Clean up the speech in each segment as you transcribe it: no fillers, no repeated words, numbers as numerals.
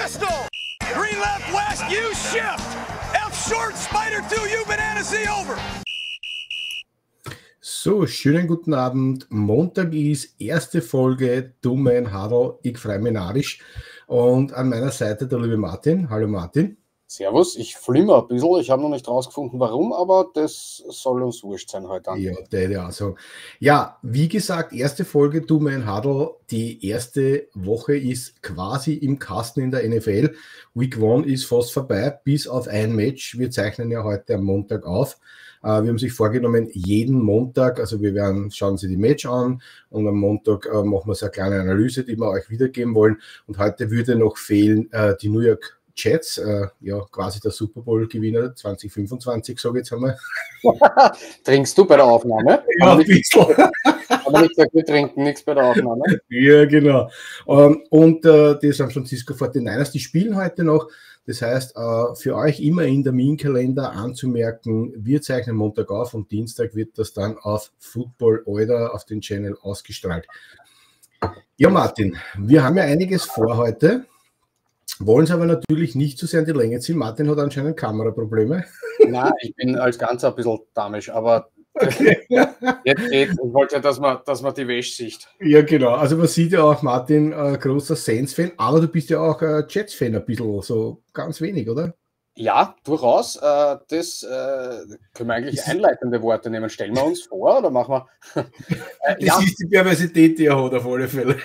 Pistol! Green left west, you shift! F short, spider 2, you banana C over! So, schönen guten Abend. Montag ist erste Folge Du mein Hadl, ich freue mich narrisch. Und an meiner Seite der liebe Martin. Hallo Martin. Servus, ich flimmer ein bisschen. Ich habe noch nicht rausgefunden, warum, aber das soll uns wurscht sein heute. Ja, der ja so. Ja, wie gesagt, erste Folge Du mein Hadl. Die erste Woche ist quasi im Kasten in der NFL. Week 1 ist fast vorbei, bis auf ein Match. Wir zeichnen ja heute am Montag auf. Wir haben sich vorgenommen, jeden Montag, also wir werden, schauen Sie die Match an und am Montag machen wir so eine kleine Analyse, die wir euch wiedergeben wollen. Und heute würde noch fehlen die New York Jets, ja quasi der Super Bowl-Gewinner 2025, sage ich jetzt einmal. Trinkst du bei der Aufnahme? Ja, ein bisschen. Aber nicht gesagt, wir trinken nichts bei der Aufnahme. Ja, genau. Und die San Francisco 49ers, die spielen heute noch. Das heißt, für euch immer in der Terminkalender anzumerken, wir zeichnen Montag auf und Dienstag wird das dann auf Football Order auf den Channel ausgestrahlt. Ja, Martin, wir haben ja einiges vor heute, wollen es aber natürlich nicht zu sehr in die Länge ziehen. Martin hat anscheinend Kameraprobleme. Nein, ich bin als Ganzer ein bisschen damisch, aber okay. Jetzt geht's. Ich wollte ja, dass man die Wäsche sieht. Ja, genau. Also man sieht ja auch, Martin, großer Saints-Fan, aber du bist ja auch Jets-Fan ein bisschen, so ganz wenig, oder? Ja, durchaus. Das können wir eigentlich einleitende Worte nehmen. Stellen wir uns vor oder machen wir... Das ist die Perversität, die er hat, auf alle Fälle.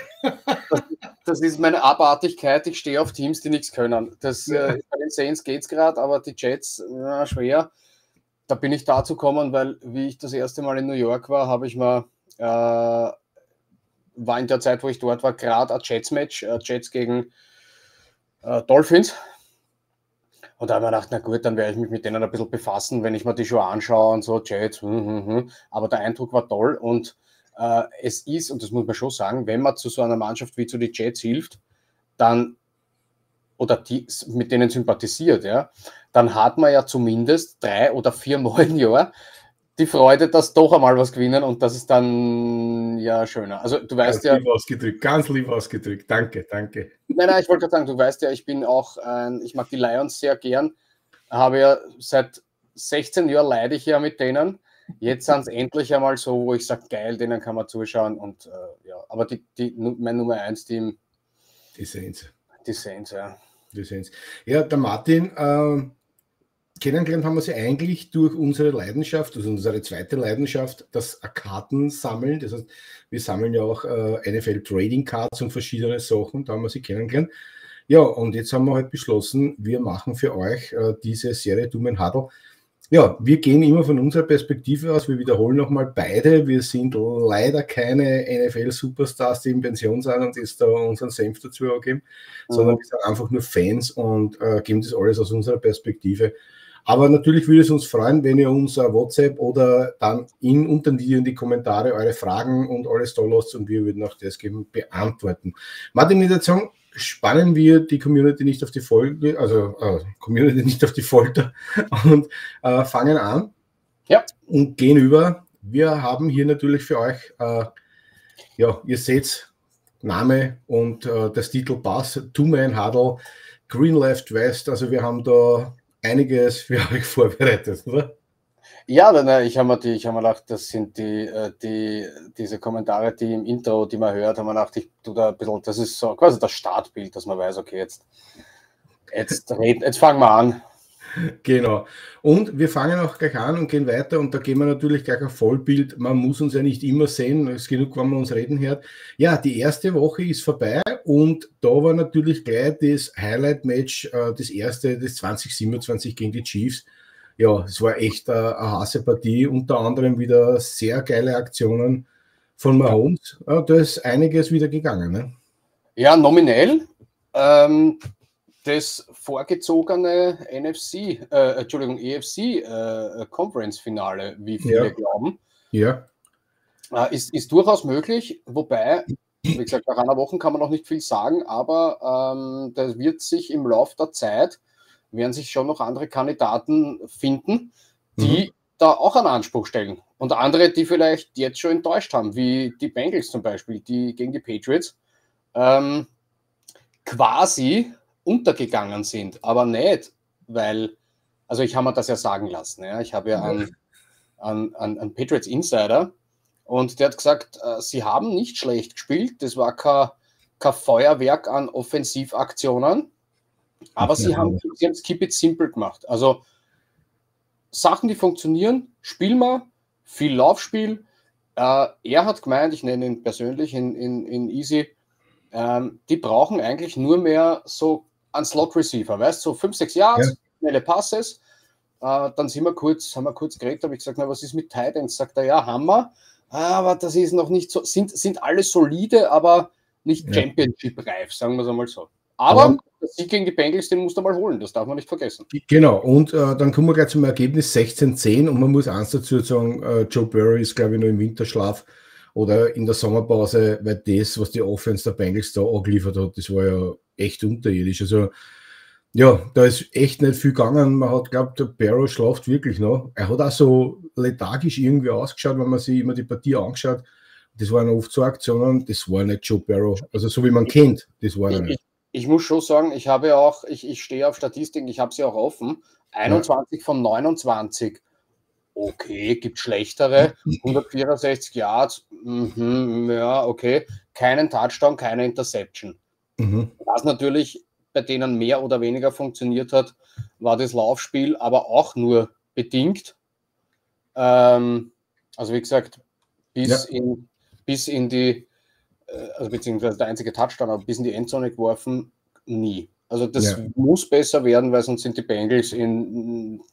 Das ist meine Abartigkeit. Ich stehe auf Teams, die nichts können. Bei den Saints geht es gerade, aber die Jets, schwer. Da bin ich dazu gekommen, weil, wie ich das erste Mal in New York war, habe ich mal, war in der Zeit, wo ich dort war, gerade ein Jets-Match, Jets gegen Dolphins. Und da habe ich mir gedacht, na gut, dann werde ich mich mit denen ein bisschen befassen, wenn ich mir die schon anschaue und so, Jets, Aber der Eindruck war toll und es ist, und das muss man schon sagen, wenn man zu so einer Mannschaft wie zu den Jets hilft, dann oder die mit denen sympathisiert, ja, dann hat man ja zumindest 3 oder 4 Mal im Jahr die Freude, dass doch einmal was gewinnen und das ist dann ja schöner. Also du weißt ja... Ganz lieb ausgedrückt, danke. Nein, ich wollte gerade sagen, du weißt ja, ich bin auch, ich mag die Lions sehr gern, habe ja seit 16 Jahren leide ich ja mit denen. Jetzt sind es endlich einmal so, wo ich sage, geil, denen kann man zuschauen und ja, aber mein Nummer 1 Team, die Saints. Die Saints, ja. Die Saints. Ja, der Martin, kennengelernt haben wir sie eigentlich durch unsere Leidenschaft, also unsere zweite Leidenschaft, das Kartensammeln. Das heißt, wir sammeln ja auch NFL Trading Cards und verschiedene Sachen, da haben wir sie kennengelernt. Ja, und jetzt haben wir halt beschlossen, wir machen für euch diese Serie Du mein Hadl. Ja, wir gehen immer von unserer Perspektive aus, wir wiederholen nochmal beide, wir sind leider keine NFL-Superstars, die in Pension sind und jetzt da unseren Senf dazu geben, sondern wir sind einfach nur Fans und geben das alles aus unserer Perspektive. Aber natürlich würde es uns freuen, wenn ihr uns WhatsApp oder dann unter dem Video in die Kommentare eure Fragen und alles da lasst und wir würden auch das geben beantworten. Martin, ich würde sagen, spannen wir die Community nicht auf die Folge, also Community nicht auf die Folter und fangen an und gehen über. Wir haben hier natürlich für euch, ja, ihr seht Name und das Titel passt, Du mein Hadl, Green Left West, also wir haben da einiges für euch vorbereitet, oder? Ja, ich habe mir gedacht, das sind diese Kommentare, die im Intro, die man hört, haben wir gedacht, ich tue da ein bisschen, das ist so quasi das Startbild, dass man weiß, okay, jetzt fangen wir an. Genau. Und wir fangen auch gleich an und gehen weiter und da gehen wir natürlich gleich auf Vollbild. Man muss uns ja nicht immer sehen, es ist genug, wenn man uns reden hört. Ja, die erste Woche ist vorbei und da war natürlich gleich das Highlight-Match, das erste, das 2027 gegen die Chiefs. Ja, es war echt eine heiße Partie, unter anderem wieder sehr geile Aktionen von Mahomes. Ja, da ist einiges wieder gegangen. Ne? Ja, nominell. Das vorgezogene EFC Conference-Finale, wie viele glauben, ist durchaus möglich, wobei, wie gesagt, nach einer Woche kann man noch nicht viel sagen, aber das wird sich im Laufe der Zeit, werden sich schon noch andere Kandidaten finden, die da auch einen Anspruch stellen. Und andere, die vielleicht jetzt schon enttäuscht haben, wie die Bengals zum Beispiel, die gegen die Patriots quasi untergegangen sind, aber nicht, weil, also ich habe mir das ja sagen lassen, ja, ich habe ja einen Patriots Insider und der hat gesagt, sie haben nicht schlecht gespielt, das war kein Feuerwerk an Offensivaktionen, aber sie haben es Keep It Simple gemacht, also Sachen, die funktionieren, spielen wir, viel Laufspiel. Er hat gemeint, ich nenne ihn persönlich in Easy, die brauchen eigentlich nur mehr so einen Slot-Receiver, weißt du, so 5, 6 Yards, schnelle Passes. Dann haben wir kurz geredet, habe ich gesagt, na, was ist mit Tight Ends? Sagt er, ja, haben wir, aber das ist noch nicht so, sind alle solide, aber nicht Championship-reif, sagen wir es einmal so. Aber der Sieg gegen die Bengals, den musst du mal holen, das darf man nicht vergessen. Genau, und dann kommen wir gleich zum Ergebnis 16-10 und man muss eins dazu sagen, Joe Burrow ist, glaube ich, noch im Winterschlaf oder in der Sommerpause, weil das, was die Offense der Bengals da angeliefert hat, das war ja echt unterirdisch. Also ja, da ist echt nicht viel gegangen. Man hat geglaubt, der Burrow schlaft wirklich noch. Er hat auch so lethargisch irgendwie ausgeschaut, wenn man sich immer die Partie angeschaut. Das waren oft so Aktionen, das war nicht Joe Burrow. Also so wie man kennt, das war er nicht. Ich muss schon sagen, ich habe auch, ich stehe auf Statistiken, ich habe sie auch offen. 21 von 29. Okay, gibt schlechtere. 164 Yards. Ja, okay. Keinen Touchdown, keine Interception. Was natürlich bei denen mehr oder weniger funktioniert hat, war das Laufspiel, aber auch nur bedingt. Also wie gesagt, bis in die, also beziehungsweise der einzige Touchdown, aber bis in die Endzone geworfen, nie. Also das muss besser werden, weil sonst sind die Bengals in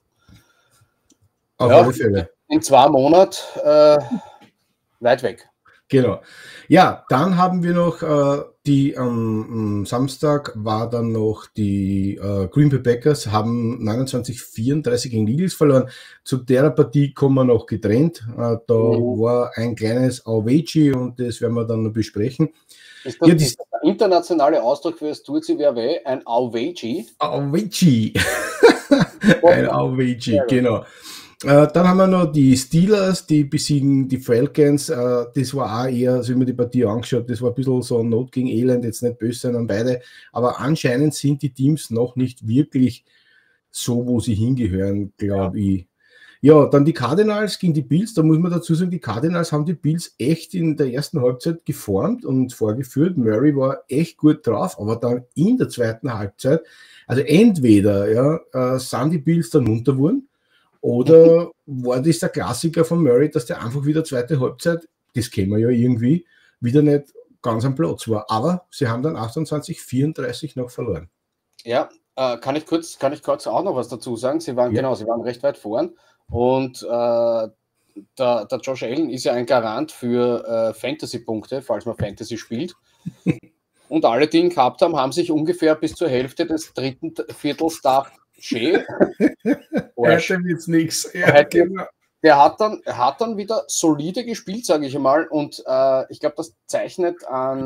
2 Monaten weit weg. Genau. Ja, dann haben wir noch am Samstag war dann noch die Green Bay Packers, haben 29-34 gegen die Eagles verloren. Zu der Partie kommen wir noch getrennt. Da war ein kleines Auweji und das werden wir dann noch besprechen. Ist das der internationale Ausdruck für das tut sie wer weh? Ein Auweji? Auweji. Ein Auweji, genau. Dann haben wir noch die Steelers, die besiegen die Falcons. Das war auch eher, also wenn man die Partie angeschaut, das war ein bisschen so Not gegen Elend, jetzt nicht böse sein an beide. Aber anscheinend sind die Teams noch nicht wirklich so, wo sie hingehören, glaube ich. Ja, dann die Cardinals gegen die Bills. Da muss man dazu sagen, die Cardinals haben die Bills echt in der ersten Halbzeit geformt und vorgeführt. Murray war echt gut drauf, aber dann in der zweiten Halbzeit, also entweder sind die Bills dann munter geworden, oder war das der Klassiker von Murray, dass der einfach wieder zweite Halbzeit, das kennen wir ja irgendwie, wieder nicht ganz am Platz war. Aber sie haben dann 28-34 noch verloren. Ja, kann ich kurz auch noch was dazu sagen? Sie waren recht weit vorn. Und der Josh Allen ist ja ein Garant für Fantasy-Punkte, falls man Fantasy spielt. Und alle, die ihn gehabt haben, haben sich ungefähr bis zur Hälfte des dritten Viertels gedacht, schön. Heute wird's nichts. Der hat dann wieder solide gespielt, sage ich mal. Und ich glaube, das zeichnet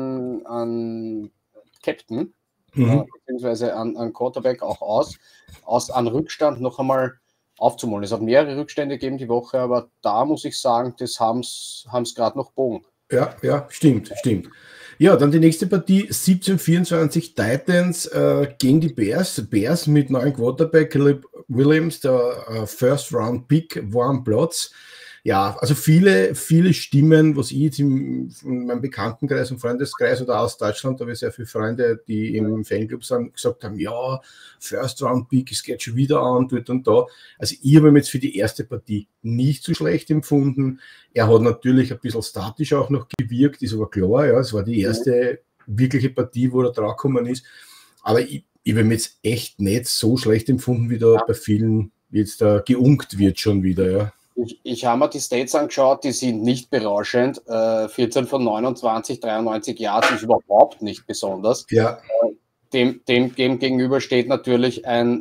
an Captain, beziehungsweise an Quarterback auch aus an Rückstand noch einmal aufzuholen. Es hat mehrere Rückstände gegeben die Woche, aber da muss ich sagen, das haben's gerade noch bogen. Ja, stimmt. Ja, dann die nächste Partie, 17-24 Titans gegen die Bears. Bears mit neuen Quarterback, Caleb Williams, der First-Round-Pick, war am Platz. Ja, also viele Stimmen, was ich jetzt in meinem Bekanntenkreis und Freundeskreis oder aus Deutschland, da habe ich sehr viele Freunde, die im Fanclub sind, gesagt haben, ja, First-Round-Pick, es geht schon wieder an, dort und da. Also ich habe ihn jetzt für die erste Partie nicht so schlecht empfunden. Er hat natürlich ein bisschen statisch auch noch gewirkt, ist aber klar, ja, es war die erste wirkliche Partie, wo er drauf gekommen ist. Aber ich habe ihn jetzt echt nicht so schlecht empfunden, wie da bei vielen jetzt da geunkt wird schon wieder, ja. Ich habe mir die Stats angeschaut, die sind nicht berauschend. 14 von 29, 93 Yards ist überhaupt nicht besonders. Ja. Dem gegenüber steht natürlich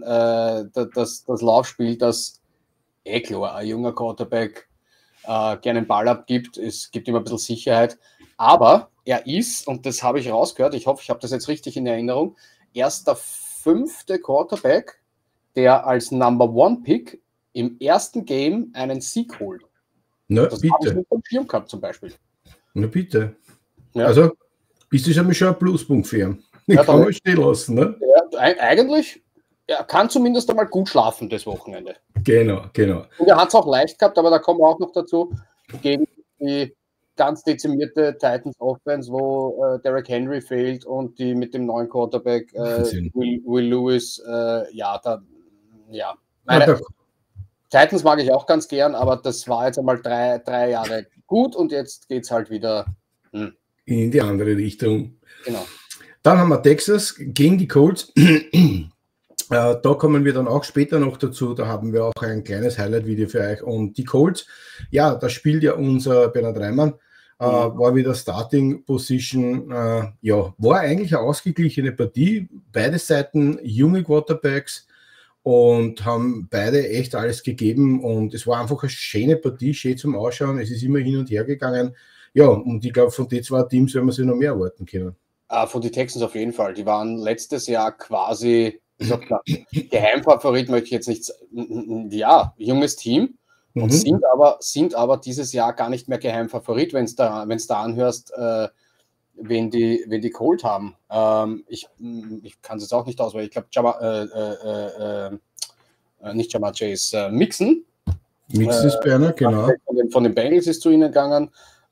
das Laufspiel, das klar, ein junger Quarterback gerne den Ball abgibt. Es gibt ihm ein bisschen Sicherheit. Aber er ist, und das habe ich rausgehört, ich hoffe, ich habe das jetzt richtig in Erinnerung, erst der 5. Quarterback, der als Number-One-Pick im ersten Game einen Sieg holt. Na, das bitte. habe ich mit dem Schirm gehabt zum Beispiel. Na bitte. Ja. Also ist das schon ein Pluspunkt für ihn. Ich kann mal stehen lassen. Ne? eigentlich, er kann zumindest einmal gut schlafen das Wochenende. Genau. Und er hat es auch leicht gehabt, aber da kommen wir auch noch dazu, gegen die ganz dezimierte Titans Offense, wo Derrick Henry fehlt und die mit dem neuen Quarterback Will Lewis, Titans mag ich auch ganz gern, aber das war jetzt einmal drei Jahre gut und jetzt geht es halt wieder in die andere Richtung. Genau. Dann haben wir Texas gegen die Colts. Da kommen wir dann auch später noch dazu. Da haben wir auch ein kleines Highlight-Video für euch. Und die Colts, ja, da spielt ja unser Bernhard Reimann, war wieder Starting Position. War eigentlich eine ausgeglichene Partie. Beide Seiten junge Quarterbacks und haben beide echt alles gegeben. Und es war einfach eine schöne Partie, schön zum Ausschauen. Es ist immer hin und her gegangen. Ja, und ich glaube, von den zwei Teams werden wir sich noch mehr erwarten können. Von den Texans auf jeden Fall. Die waren letztes Jahr quasi Geheimfavorit, möchte ich jetzt nicht sagen. Ja, junges Team. Und sind aber dieses Jahr gar nicht mehr Geheimfavorit, wenn es da anhörst, wen die Colt haben. Ich kann es jetzt auch nicht auswählen. Ich glaube, nicht Jamar Chase, Mixon. Mixon ist Berner, genau. Von den Bengals ist zu ihnen gegangen.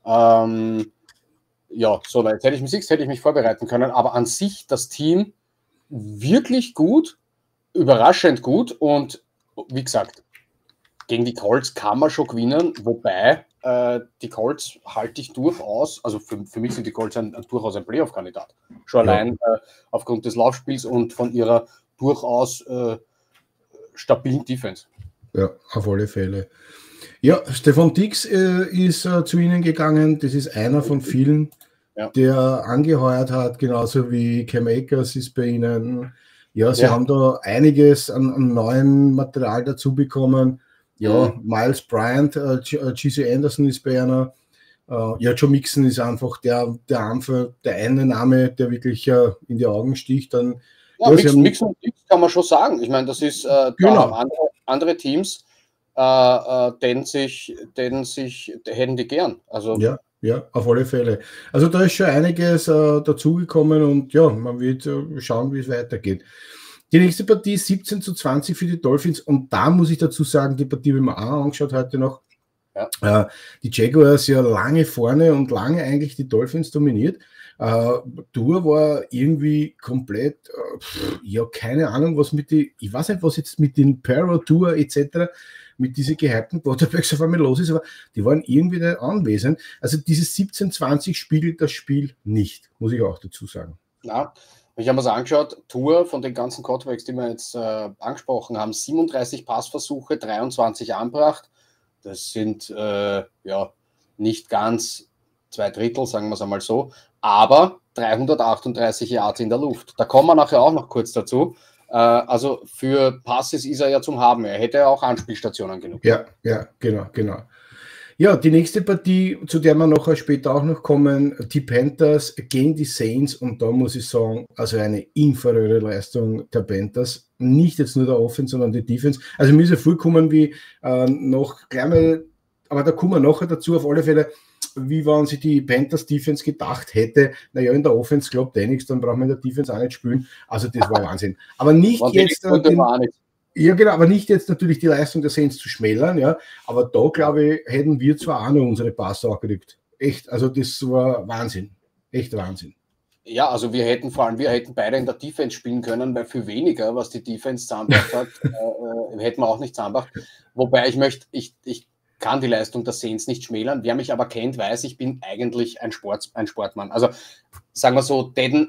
So weit hätte ich mich vorbereiten können, aber an sich das Team wirklich gut, überraschend gut und wie gesagt, gegen die Colts kann man schon gewinnen, wobei die Colts halte ich durchaus, also für mich sind die Colts durchaus ein Playoff-Kandidat. Schon allein aufgrund des Laufspiels und von ihrer durchaus stabilen Defense. Ja, auf alle Fälle. Ja, Stefan Diggs ist zu ihnen gegangen. Das ist einer von vielen, der angeheuert hat, genauso wie Cam Akers ist bei ihnen. Ja, sie haben da einiges an neuem Material dazu bekommen. Ja, Miles Bryant, G.C. Anderson ist bei einer. Joe Mixon ist einfach der eine Name, der wirklich in die Augen sticht. Dann, Mixon kann man schon sagen. Ich meine, das ist andere Teams, hätten die gern. Also ja, auf alle Fälle. Also da ist schon einiges dazugekommen und ja, man wird schauen, wie es weitergeht. Die nächste Partie 17:20 für die Dolphins und da muss ich dazu sagen, die Partie, die wir auch angeschaut heute noch, die Jaguars ja lange vorne und lange eigentlich die Dolphins dominiert. Tour war irgendwie komplett, keine Ahnung, ich weiß nicht, was jetzt mit den Tour etc., mit diesen gehypten Quarterbacks auf einmal los ist, aber die waren irgendwie nicht anwesend. Also dieses 17:20 spiegelt das Spiel nicht, muss ich auch dazu sagen. Ja, ich habe mir das angeschaut, Tour von den ganzen Quarterbacks, die wir jetzt angesprochen haben, 37 Passversuche, 23 angebracht. Das sind nicht ganz 2/3, sagen wir es einmal so, aber 338 Yards in der Luft. Da kommen wir nachher auch noch kurz dazu. Also für Passes ist er ja zum Haben. Er hätte ja auch Anspielstationen genug. Ja, genau. Ja, die nächste Partie, zu der wir nachher später auch noch kommen, die Panthers gegen die Saints und da muss ich sagen, also eine inferieure Leistung der Panthers, nicht jetzt nur der Offense, sondern die Defense. Also mir ist ja vorgekommen wie noch kleiner, aber da kommen wir nachher dazu auf alle Fälle, wie wenn sich die Panthers Defense gedacht hätte, naja, in der Offense klappt nichts, dann brauchen wir in der Defense auch nicht spielen. Also das war Wahnsinn. Aber nicht jetzt... Ja, genau, aber nicht jetzt natürlich die Leistung der Saints zu schmälern, ja, aber da, glaube ich, hätten wir zwar auch noch unsere Passer auch gekriegt. Echt, also das war Wahnsinn. Echt Wahnsinn. Ja, also wir hätten beide in der Defense spielen können, weil für weniger, was die Defense zusammengebracht hat, hätten wir auch nicht zusammengebracht. Wobei ich kann die Leistung der Saints nicht schmälern. Wer mich aber kennt, weiß, ich bin eigentlich ein Sportmann. Also sagen wir so, die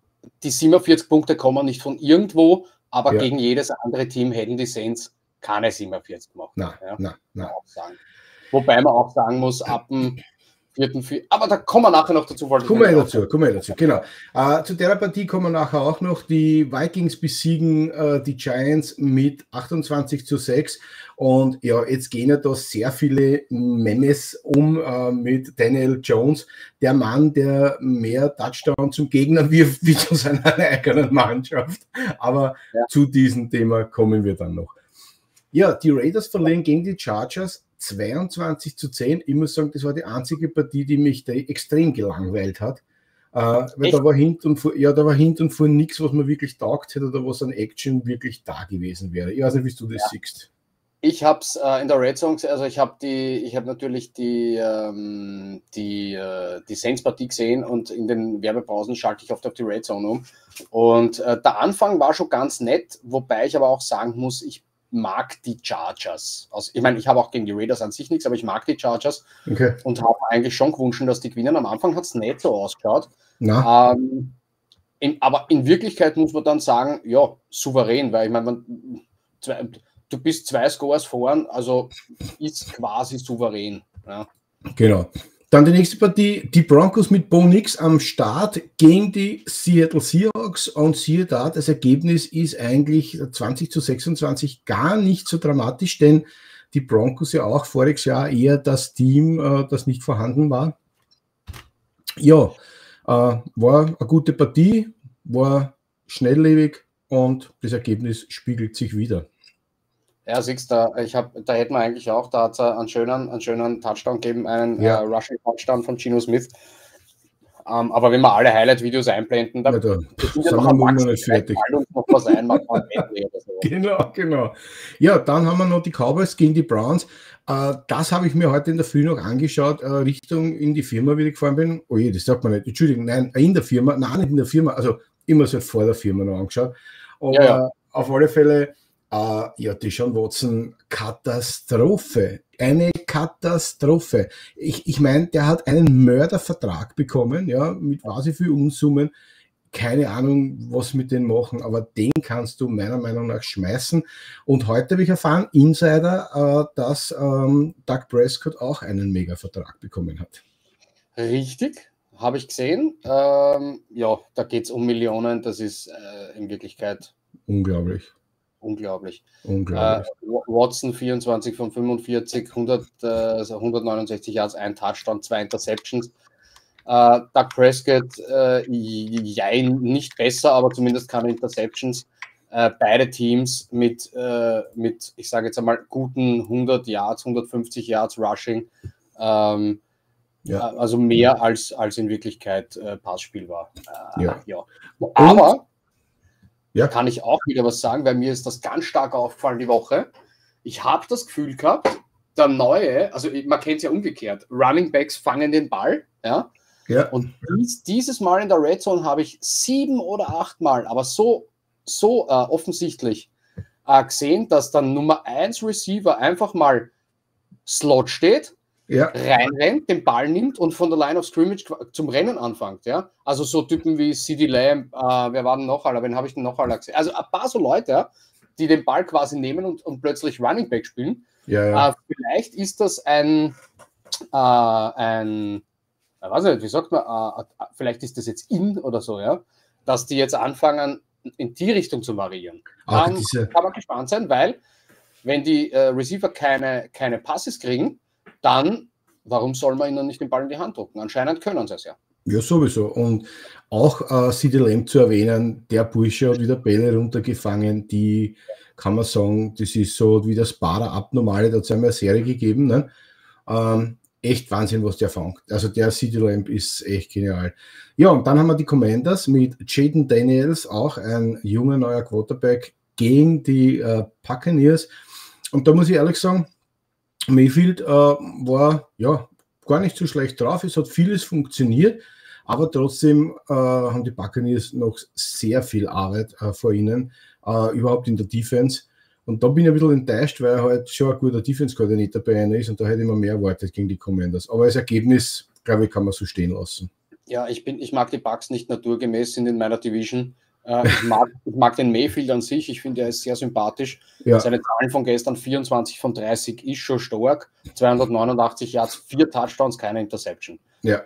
47 Punkte kommen nicht von irgendwo, aber gegen jedes andere Team hätten die Saints keine 47 gemacht. Nein. Wobei man auch sagen muss, ab dem 4. Aber da kommen wir nachher noch dazu. Kommen wir dazu, genau. Zu der Partie kommen wir nachher auch noch. Die Vikings besiegen die Giants mit 28:6 und ja, jetzt gehen ja da sehr viele Memes mit Daniel Jones, der Mann, der mehr Touchdown zum Gegner wirft wie zu seiner eigenen Mannschaft. Aber zu diesem Thema kommen wir dann noch. Ja, die Raiders verlieren gegen die Chargers 22:10. Ich muss sagen, das war die einzige Partie, die mich da extrem gelangweilt hat. Weil da war hinten und vor nichts, was mir wirklich taugt hätte oder was an Action wirklich da gewesen wäre. Ich weiß nicht, wie du das siehst. Ich habe es in der Red Zone, also ich habe natürlich die Saints-Partie gesehen und in den Werbepausen schalte ich oft auf die Red Zone um. Und der Anfang war schon ganz nett, wobei ich aber auch sagen muss, ich mag die Chargers. Also, ich meine, ich habe auch gegen die Raiders an sich nichts, aber ich mag die Chargers und habe eigentlich schon gewünscht, dass die gewinnen. Am Anfang hat es nicht so ausgeschaut. Aber in Wirklichkeit muss man dann sagen, ja, souverän, weil ich meine, du bist 2 Scores vorn, also ist quasi souverän. Ja. Genau. Dann die nächste Partie, die Broncos mit Bo Nix am Start gegen die Seattle Seahawks und siehe da, das Ergebnis ist eigentlich 20-26 gar nicht so dramatisch, denn die Broncos ja auch voriges Jahr eher das Team, das nicht vorhanden war. Ja, war eine gute Partie, war schnelllebig und das Ergebnis spiegelt sich wieder. Ja, siehst du, da hätten wir eigentlich auch, da hat es einen schönen Touchdown gegeben, einen Rushing Touchdown von Geno Smith. Aber wenn wir alle Highlight-Videos einblenden, dann sind wir noch nicht fertig. Noch was Genau. Ja, dann haben wir noch die Cowboys gegen die Browns. Das habe ich mir heute in der Früh noch angeschaut, Richtung in die Firma, wie ich gefahren bin. Oh je, das sagt man nicht. Entschuldigung, nein, in der Firma, nein, nicht in der Firma, also immer so vor der Firma noch angeschaut. Aber auf alle Fälle, Deshaun Watson, Katastrophe. Eine Katastrophe. Ich meine, der hat einen Mördervertrag bekommen, ja, mit quasi viel Unsummen. Keine Ahnung, was mit denen machen, aber den kannst du meiner Meinung nach schmeißen. Und heute habe ich erfahren, Insider, dass Dak Prescott auch einen Mega-Vertrag bekommen hat. Richtig, habe ich gesehen. Ja, da geht es um Millionen. Das ist in Wirklichkeit unglaublich. Watson 24 von 45, 169 Yards, ein Touchdown, 2 Interceptions. Dak Prescott, nicht besser, aber zumindest keine Interceptions. Beide Teams mit, ich sage jetzt einmal, guten 100 Yards, 150 Yards Rushing. Also mehr als in Wirklichkeit Passspiel war. Aber kann ich auch wieder was sagen, weil mir ist das ganz stark aufgefallen die Woche. Ich habe das Gefühl gehabt, der neue, also man kennt es ja umgekehrt, Running Backs fangen den Ball, ja. Und dieses Mal in der Red Zone habe ich 7 oder 8 Mal, aber so offensichtlich gesehen, dass dann Nummer 1 Receiver einfach mal Slot steht, reinrennt, den Ball nimmt und von der Line of Scrimmage zum Rennen anfängt. Ja? Also so Typen wie CeeDee Lamb, wer war denn noch alle? Wen habe ich denn noch alle gesehen? Also ein paar so Leute, die den Ball quasi nehmen und plötzlich Running Back spielen. Vielleicht ist das ein ich weiß nicht, wie sagt man, vielleicht ist das jetzt in oder so, ja, dass die jetzt anfangen, in die Richtung zu variieren. Kann man gespannt sein, weil wenn die Receiver keine Passes kriegen, dann warum soll man ihnen nicht den Ball in die Hand drücken? Anscheinend können sie es ja. Ja, sowieso. Und auch CeeDee Lamb zu erwähnen, der Bursche hat wieder Bälle runtergefangen, die kann man sagen, das ist so wie das Bader Abnormale, da hat es einmal eine Serie gegeben, ne? Echt Wahnsinn, was der fängt. Also der CeeDee Lamb ist echt genial. Ja, und dann haben wir die Commanders mit Jaden Daniels, auch ein junger neuer Quarterback, gegen die Buccaneers. Und da muss ich ehrlich sagen, Mayfield war ja gar nicht so schlecht drauf. Es hat vieles funktioniert, aber trotzdem haben die Buccaneers noch sehr viel Arbeit vor ihnen, überhaupt in der Defense. Und da bin ich ein bisschen enttäuscht, weil er halt schon ein guter Defense-Koordinator bei ihnen ist und da hätte ich mir mehr erwartet gegen die Commanders. Aber als Ergebnis, glaube ich, kann man so stehen lassen. Ja, ich mag die Bucks nicht naturgemäß, sind in meiner Division. Ich mag den Mayfield an sich, ich finde, er ist sehr sympathisch. Ja. Seine Zahlen von gestern, 24 von 30, ist schon stark. 289 Yards, 4 Touchdowns, keine Interception. Ja.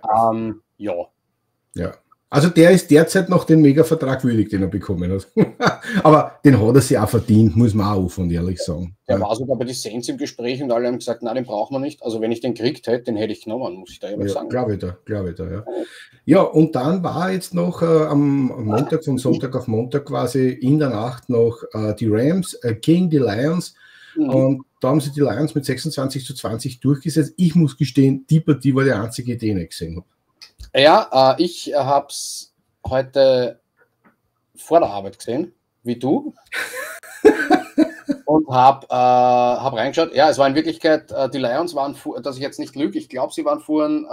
Also der ist derzeit noch den Mega-Vertrag würdig, den er bekommen hat. Aber den hat er sich auch verdient, muss man auch offen und ehrlich sagen. Der war sogar bei den Saints im Gespräch und alle haben gesagt, nein, den brauchen wir nicht. Also wenn ich den gekriegt hätte, den hätte ich genommen, muss ich da ehrlich sagen. Glaube ich da, ja. Ja, und dann war jetzt noch am Montag, von Sonntag auf Montag quasi in der Nacht noch die Rams gegen die Lions. Und da haben sie die Lions mit 26-20 durchgesetzt. Ich muss gestehen, die Partie war die einzige, die ich nicht gesehen habe. Ja, ich habe es heute vor der Arbeit gesehen, wie du. Und hab reingeschaut. Ja, es war in Wirklichkeit, die Lions waren, dass ich jetzt nicht lüge, ich glaube, sie waren fuhren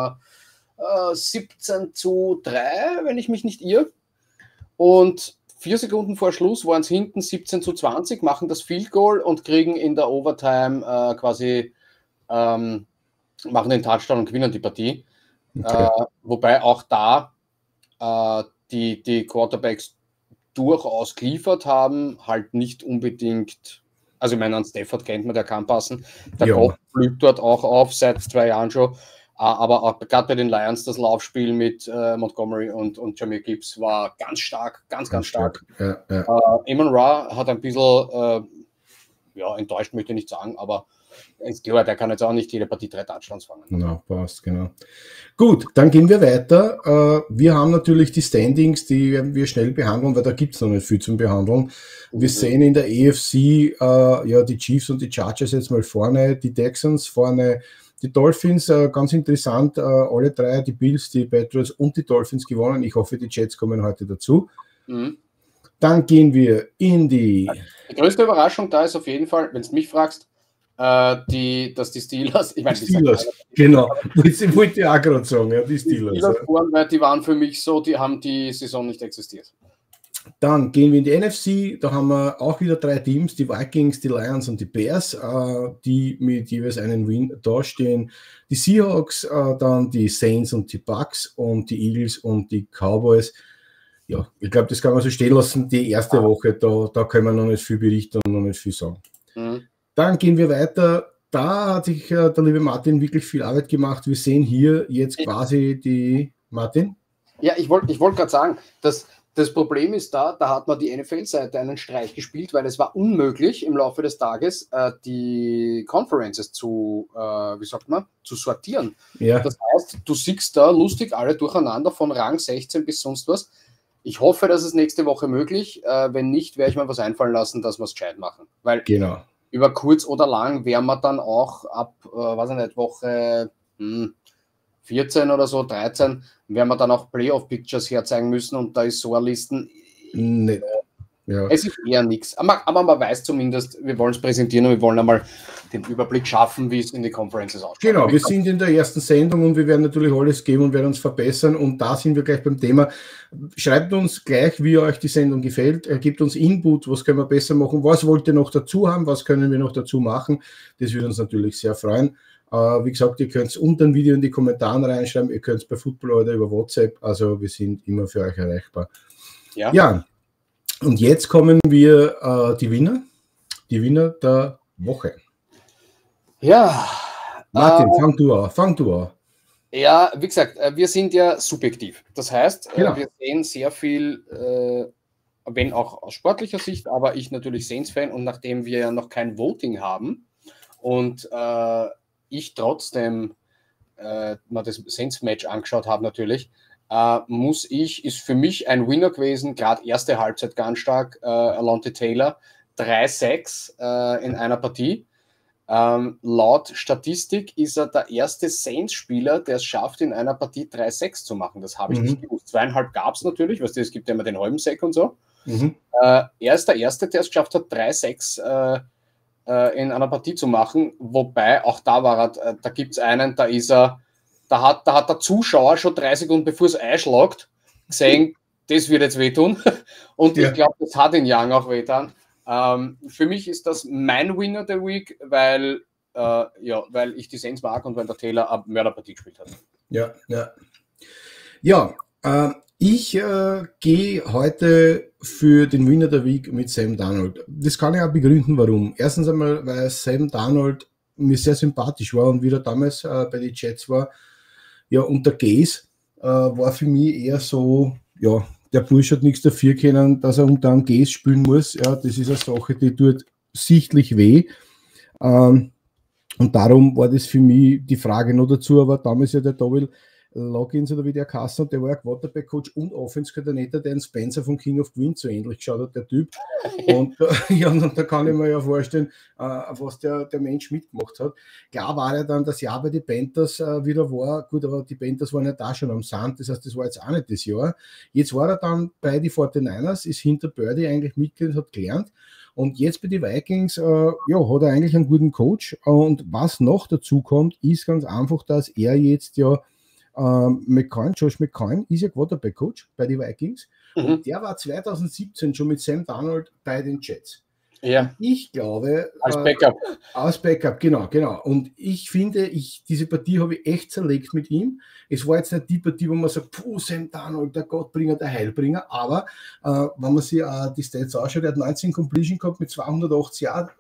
17:3, wenn ich mich nicht irre. Und 4 Sekunden vor Schluss waren es hinten 17:20, machen das Field Goal und kriegen in der Overtime machen den Touchdown und gewinnen die Partie. Okay. Wobei auch da die Quarterbacks durchaus geliefert haben, halt nicht unbedingt, also ich meine, an Stafford kennt man, der kann passen. Der Kopf blüht dort auch auf, seit 2 Jahren schon. Aber auch gerade bei den Lions, das Laufspiel mit Montgomery und Jahmyr Gibbs war ganz stark, ganz stark. Ja. Amon Ra hat ein bisschen enttäuscht, möchte ich nicht sagen, aber ist klar, der kann jetzt auch nicht jede Partie 3 Touchdowns fangen. Genau, passt, genau. Gut, dann gehen wir weiter. Wir haben natürlich die Standings, die werden wir schnell behandeln, weil da gibt es noch nicht viel zum Behandeln. Wir sehen in der AFC die Chiefs und die Chargers jetzt mal vorne, die Texans vorne, die Dolphins, ganz interessant, alle 3, die Bills, die Patriots und die Dolphins gewonnen. Ich hoffe, die Jets kommen heute dazu. Mhm. Dann gehen wir in die größte Überraschung da ist auf jeden Fall, wenn du mich fragst, dass die Steelers, ich meine, die Steelers, genau, ich wollte ja auch gerade sagen, ja, die Steelers. Weil die waren für mich so, die haben die Saison nicht existiert. Dann gehen wir in die NFC, da haben wir auch wieder 3 Teams, die Vikings, die Lions und die Bears, die mit jeweils einen Win dastehen. Die Seahawks, dann die Saints und die Bucks und die Eagles und die Cowboys. Ja, ich glaube, das kann man so stehen lassen. Die erste Woche, da können wir noch nicht viel berichten und noch nicht viel sagen. Mhm. Dann gehen wir weiter. Da hat sich der liebe Martin wirklich viel Arbeit gemacht. Wir sehen hier jetzt quasi die Martin. Ja, ich wollte gerade sagen, dass das Problem ist da hat man die NFL-Seite einen Streich gespielt, weil es war unmöglich im Laufe des Tages die Conferences zu sortieren. Ja. Das heißt, du siehst da lustig alle durcheinander von Rang 16 bis sonst was. Ich hoffe, dass es nächste Woche möglich. Wenn nicht, werde ich mir was einfallen lassen, dass wir es gescheit machen. Weil über kurz oder lang werden wir dann auch ab, Woche 14 oder so, 13, werden wir dann auch Playoff-Pictures herzeigen müssen und da ist so eine Listen. Nee. Ja. Es ist eher nichts. Aber man weiß zumindest, wir wollen es präsentieren und wir wollen einmal den Überblick schaffen, wie es in die Conferences ausschaut. Genau, wir sind in der ersten Sendung und wir werden natürlich alles geben und werden uns verbessern und da sind wir gleich beim Thema. Schreibt uns gleich, wie euch die Sendung gefällt, gebt uns Input, was können wir besser machen, was wollt ihr noch dazu haben, was können wir noch dazu machen, das würde uns natürlich sehr freuen. Wie gesagt, ihr könnt es unter dem Video in die Kommentare reinschreiben, ihr könnt es bei Football oder über WhatsApp, also wir sind immer für euch erreichbar. Ja. Und jetzt kommen wir die Winner der Woche. Ja. Martin, fang du an. Ja, wie gesagt, wir sind ja subjektiv. Das heißt, wir sehen sehr viel, wenn auch aus sportlicher Sicht, aber ich natürlich Saints-Fan und nachdem wir ja noch kein Voting haben und ich trotzdem mal das Saints-Match angeschaut habe natürlich, ist für mich ein Winner gewesen, gerade erste Halbzeit ganz stark, Alontae Taylor, 3 Sacks in einer Partie. Laut Statistik ist er der erste Saints-Spieler, der es schafft, in einer Partie 3 Sacks zu machen. Das habe ich nicht gewusst. 2,5 gab es natürlich, weißt du, es gibt ja immer den halben Sack und so. Er ist der Erste, der es geschafft hat, 3 Sacks in einer Partie zu machen, wobei auch da war er, da gibt es einen, da hat der Zuschauer schon 3 Sekunden bevor es einschlagt, gesehen, das wird jetzt wehtun und ich glaube, das hat den Young auch wehtan. Für mich ist das mein Winner der Week, weil ich die Saints mag und weil der Taylor eine Mörderpartie gespielt hat. Ich gehe heute für den Winner der Week mit Sam Darnold. Das kann ich auch begründen, warum. Erstens einmal, weil Sam Darnold mir sehr sympathisch war und wie er damals bei den Jets war, unter Gaze, war für mich eher so, der Bursch hat nichts dafür können, dass er unter einem Gaze spielen muss. Ja, das ist eine Sache, die tut sichtlich weh. Und darum war das für mich die Frage noch dazu, aber damals ja der Doppel Logins oder wie der Kassen, der war ja Quarterback-Coach und Offense-Koordinator, der den Spencer von King of Queens so ähnlich geschaut hat, der Typ. Und, ja, und da kann ich mir ja vorstellen, was der Mensch mitgemacht hat. Klar war ja dann das Jahr bei den Panthers wieder war, gut, aber die Panthers waren ja da schon am Sand, das heißt, das war jetzt auch nicht das Jahr. Jetzt war er dann bei den 49ers, ist hinter Birdie eigentlich Mitglied, hat gelernt. Und jetzt bei den Vikings, ja, hat er eigentlich einen guten Coach. Und was noch dazu kommt, ist ganz einfach, dass er jetzt ja Josh McCown ist ja Quarterback-Coach bei den Vikings. Und der war 2017 schon mit Sam Darnold bei den Jets. Ja. Ich glaube... Als Backup. Als Backup, genau. Und ich finde, diese Partie habe ich echt zerlegt mit ihm. Es war jetzt nicht die Partie, wo man sagt, puh, Sam Darnold, der Gottbringer, der Heilbringer, aber wenn man sich die Stats anschaut, er hat 19 Completion gehabt mit 208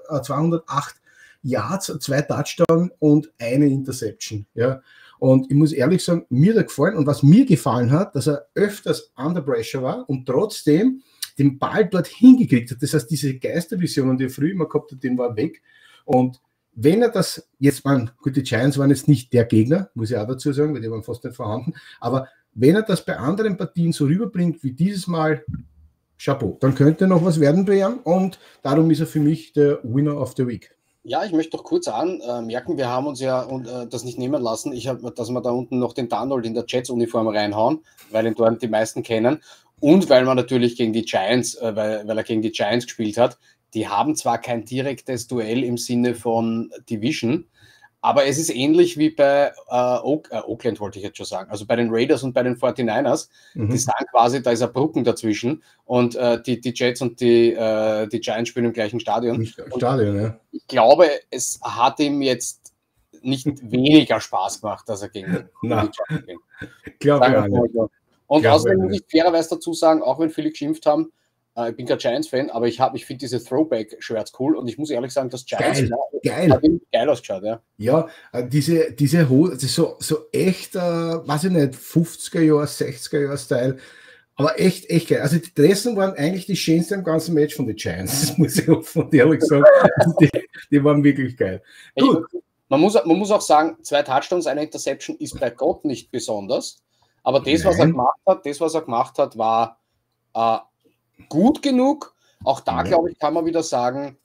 Yards, 2 Touchdowns und eine Interception. Ja. Und ich muss ehrlich sagen, mir hat er gefallen. Und was mir gefallen hat, dass er öfters under pressure war und trotzdem den Ball dort hingekriegt hat. Das heißt, diese Geistervisionen, die er früher immer gehabt hat, den war weg. Und wenn er das jetzt, gut, die Giants waren jetzt nicht der Gegner, muss ich auch dazu sagen, weil die waren fast nicht vorhanden, aber wenn er das bei anderen Partien so rüberbringt wie dieses Mal, Chapeau, dann könnte noch was werden bei ihm und darum ist er für mich der Winner of the Week. Ja, ich möchte doch kurz anmerken, wir haben uns ja das nicht nehmen lassen, dass wir da unten noch den Darnold in der Jets-Uniform reinhauen, weil ihn dort die meisten kennen und weil man natürlich gegen die Giants, weil er gegen die Giants gespielt hat, die haben zwar kein direktes Duell im Sinne von Division, aber es ist ähnlich wie bei Oakland, wollte ich jetzt schon sagen, also bei den Raiders und bei den 49ers, die sagen quasi, da ist ein Brücken dazwischen und die Jets und die Giants spielen im gleichen Stadion. Ja. Ich glaube, es hat ihm jetzt nicht weniger Spaß gemacht, dass er gegen die Giants ging. Glaube ich nicht. Und außerdem muss ich fairerweise dazu sagen, auch wenn viele geschimpft haben, ich bin kein Giants-Fan, aber ich finde diese Throwback-Shirts cool und ich muss ehrlich sagen, das Giants hat geil ausgeschaut. Ja, diese Hose, das ist so echt, weiß ich nicht, 50er-Jahr, 60er-Jahr-Style, aber echt geil. Also die Dressen waren eigentlich die schönsten im ganzen Match von den Giants, das muss ich offen und ehrlich sagen. Die waren wirklich geil. Gut. Man muss auch sagen, 2 Touchdowns, eine Interception ist bei Gott nicht besonders, aber das, was er gemacht hat, war gut genug. Auch da, glaube ich, kann man wieder sagen,